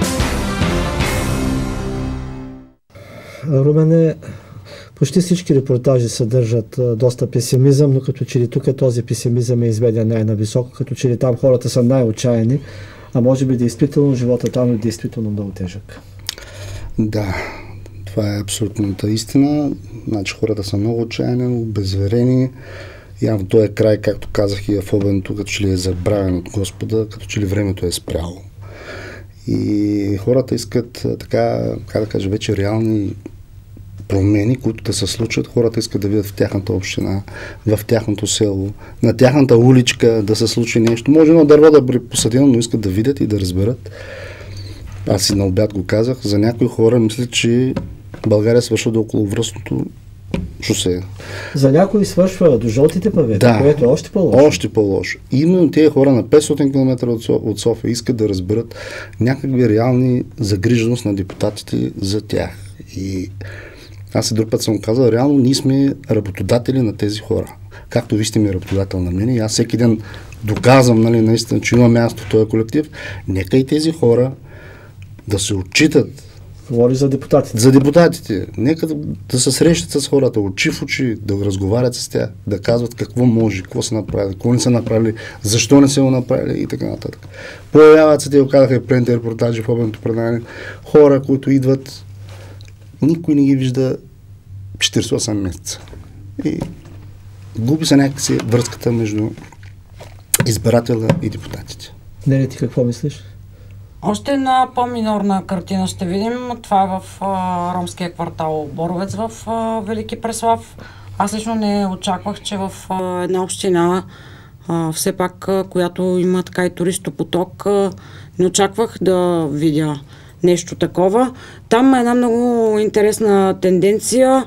Румене, почти всички репортажи съдържат доста песимизъм, но като че ли тук този песимизъм е изведен най-нависоко, като че ли там хората са най-отчаяни, а може би действително живота там е действително много тежък. Да, това е абсолютната истина. Значи хората са много отчаяни, обезверени. Явно той е край, както казах и в обедното, като че ли е забравен от Господа, като че ли времето е спряло. И хората искат така, как да кажа, вече реални промени, които да се случат. Хората искат да видят в тяхната община, в тяхното село, на тяхната уличка да се случи нещо. Може едно дърво да бъде посадено, но искат да видят и да разберат. Аз и на обяд го казах. За някои хора мислят, че България свършва до околовръстното шосе. За някои свършва до жълтите павета, да, което е още по-лошо. Още по-лошо. Именно тези хора на 500 км от София искат да разберат някакви реални загриженост на депутатите за тях. И аз и друг път съм казал, реално ние сме работодатели на тези хора. Както ви сте ми работодател на мен и аз всеки ден доказвам, наистина, че има място в този колектив. Нека и тези хора да се отчитат. Говори за депутатите. За депутатите. Нека да се срещат с хората, очи в очи, да разговарят с тях, да казват какво може, какво са направили, какво не са направили, защо не са го направили и така нататък. Появяват се, те го казаха и предните репортажи в обедното предаване, хора, които идват, никой не ги вижда 48 месеца. И губи се някакси връзката между избирателя и депутатите. Нели, ти какво мислиш? Още една по-минорна картина ще видим. Това е в ромския квартал Боровец в Велики Преслав. Аз лично не очаквах, че в една община, все пак, която има така и туристопоток, не очаквах да видя нещо такова. Там е една много интересна тенденция.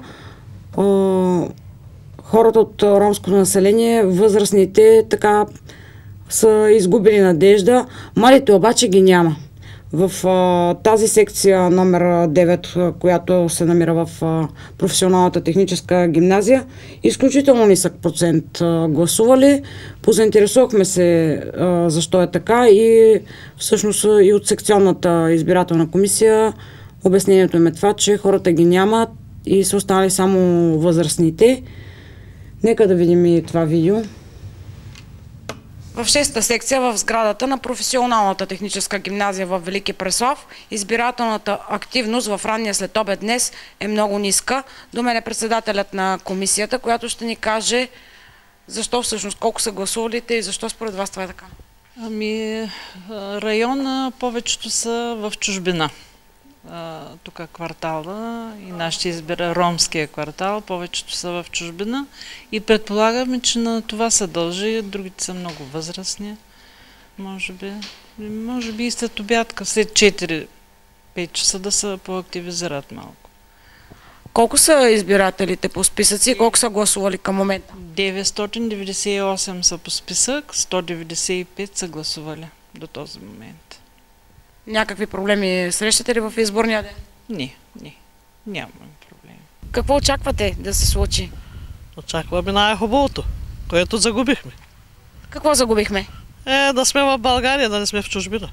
Хората от ромското население, възрастните, така са изгубили надежда. Младите обаче ги няма. В тази секция номер 9, която се намира в професионалната техническа гимназия, изключително нисък процент гласували. Позаинтересувахме се защо е така и всъщност и от секционната избирателна комисия обяснението им е това, че хората ги нямат и са останали само възрастните. Нека да видим и това видео. В 6-та секция в сградата на професионалната техническа гимназия в Велики Преслав избирателната активност в ранния следобед днес е много ниска. До мен е председателят на комисията, която ще ни каже защо всъщност, колко са гласувалите и защо според вас това е така. Района повечето са в чужбина. Тук квартала и нашите ромския квартал, повечето са в чужбина и предполагаме, че на това се дължи, другите са много възрастни, може би и след обядка, след 4-5 часа да се поактивизират малко. Колко са избирателите по списъци и колко са гласували към момента? 998 са по списък, 195 са гласували до този момент. Някакви проблеми срещате ли в изборния ден? Не, нямаме проблеми. Какво очаквате да се случи? Очакваме най-хубавото, което загубихме. Какво загубихме? Да сме в България, да не сме в чужбина.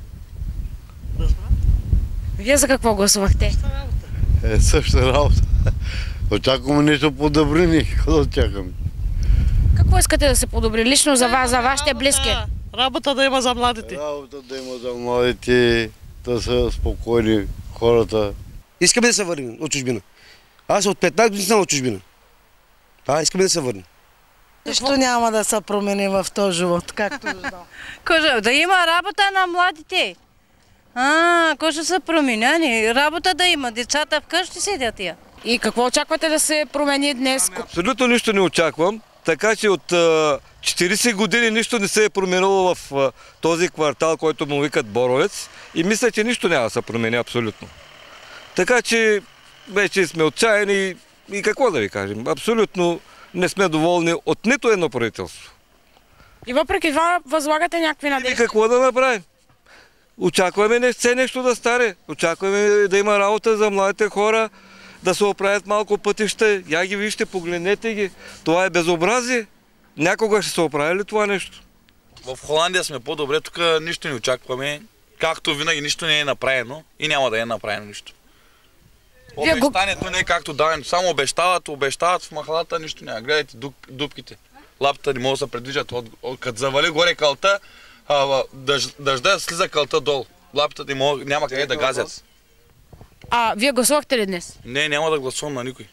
Вие за какво гласувахте? Същата работа. Очакваме нещо по-добри, какво да очакваме? Какво искате да се подобри лично за вас, за вашите близки? Работа да има за младите. Работа да има за младите, да са спокойни хората. Искаме да се върнем от чужбина. Аз от 15 години съм от чужбина. Искаме да се върнем. Нищо няма да се промени в този живот, както виждам. Да има работа на младите. Кой ще се промени? Работа да има, децата вкъщи седят я. И какво очаквате да се промени днес? Абсолютно нищо не очаквам, така че от 40 години нищо не се е променило в този квартал, който му викат Боровец, и мисля, че нищо няма да се промени абсолютно. Така че вече сме отчаяни и какво да ви кажем, абсолютно не сме доволни от нито едно правителство. И въпреки това възлагате някакви надежди? Какво да направим? Очакваме все нещо да стане. Очакваме да има работа за младите хора, да се оправят малко пътища. Я ги вижте, погледнете ги. Това е безобразие. Някога ще се оправи ли това нещо? В Холандия сме по-добре, тук нищо не очакваме. Както винаги нищо не е направено и няма да е направено нищо. Обещанието не е както давен. Само обещават в махалата, нищо няма. Гледайте дупките. Лапата не може да се предвижат. Като завали горе калта, дъжда слиза калта долу. Лапата няма къде да газят. Вие гласувахте ли днес? Не, няма да гласувам на никой.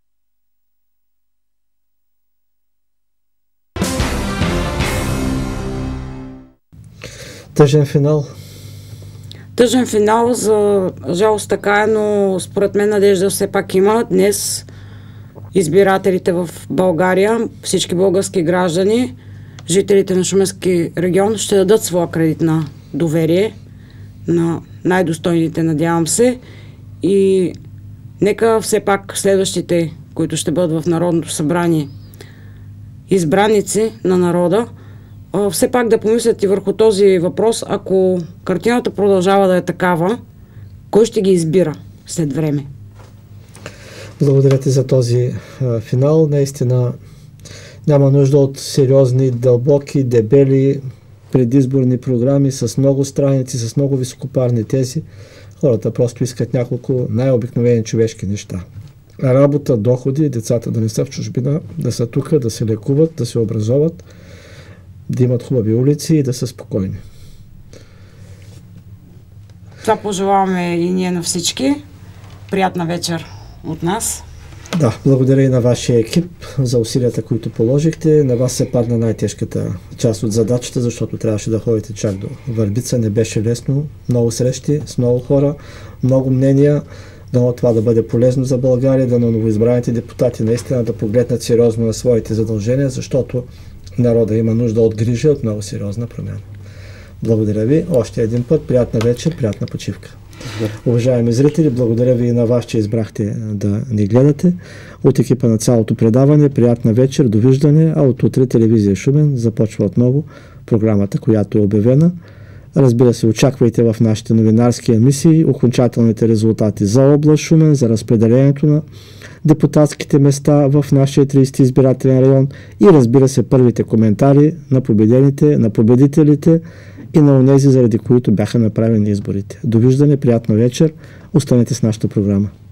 Тъжен финал. Тъжен финал, за жалост така е, но според мен надежда все пак има. Днес избирателите в България, всички български граждани, жителите на Шуменски регион ще дадат своя кредит на доверие на най-достойните, надявам се. И нека все пак следващите, които ще бъдат в Народното събрание, избраници на народа, все пак да помислят и върху този въпрос. Ако картината продължава да е такава, кой ще ги избира след време? Благодаря ти за този финал. Наистина няма нужда от сериозни, дълбоки, дебели предизборни програми с много страници, с много високопарни тези. Хората просто искат няколко най-обикновени човешки неща. Работа, доходи, децата да не са в чужбина, да са тук, да се лекуват, да се образоват, да имат хубави улици и да са спокойни. Това пожелаваме и ние на всички. Приятна вечер от нас. Да, благодаря и на вашия екип за усилията, които положихте. На вас се падна най-тежката част от задачата, защото трябваше да ходите чак до Върбица. Не беше лесно. Много срещи с много хора, много мнения. Дано това да бъде полезно за България, да на новоизбраните депутати наистина да погледнат сериозно на своите задължения, защото народа има нужда от грижа, от много сериозна промяна. Благодаря ви. Още един път. Приятна вечер, приятна почивка. Уважаеми зрители, благодаря ви и на вас, че избрахте да ни гледате. От екипа на цялото предаване, приятна вечер, довиждане, а от утре телевизия Шумен започва отново програмата, която е обявена. Разбира се, очаквайте в нашите новинарски емисии окончателните резултати за област Шумен, за разпределението на депутатските места в нашия 30 избирателен район и разбира се първите коментари на победените, на победителите и на онези, заради които бяха направени изборите. Довиждане, приятна вечер, останете с нашата програма.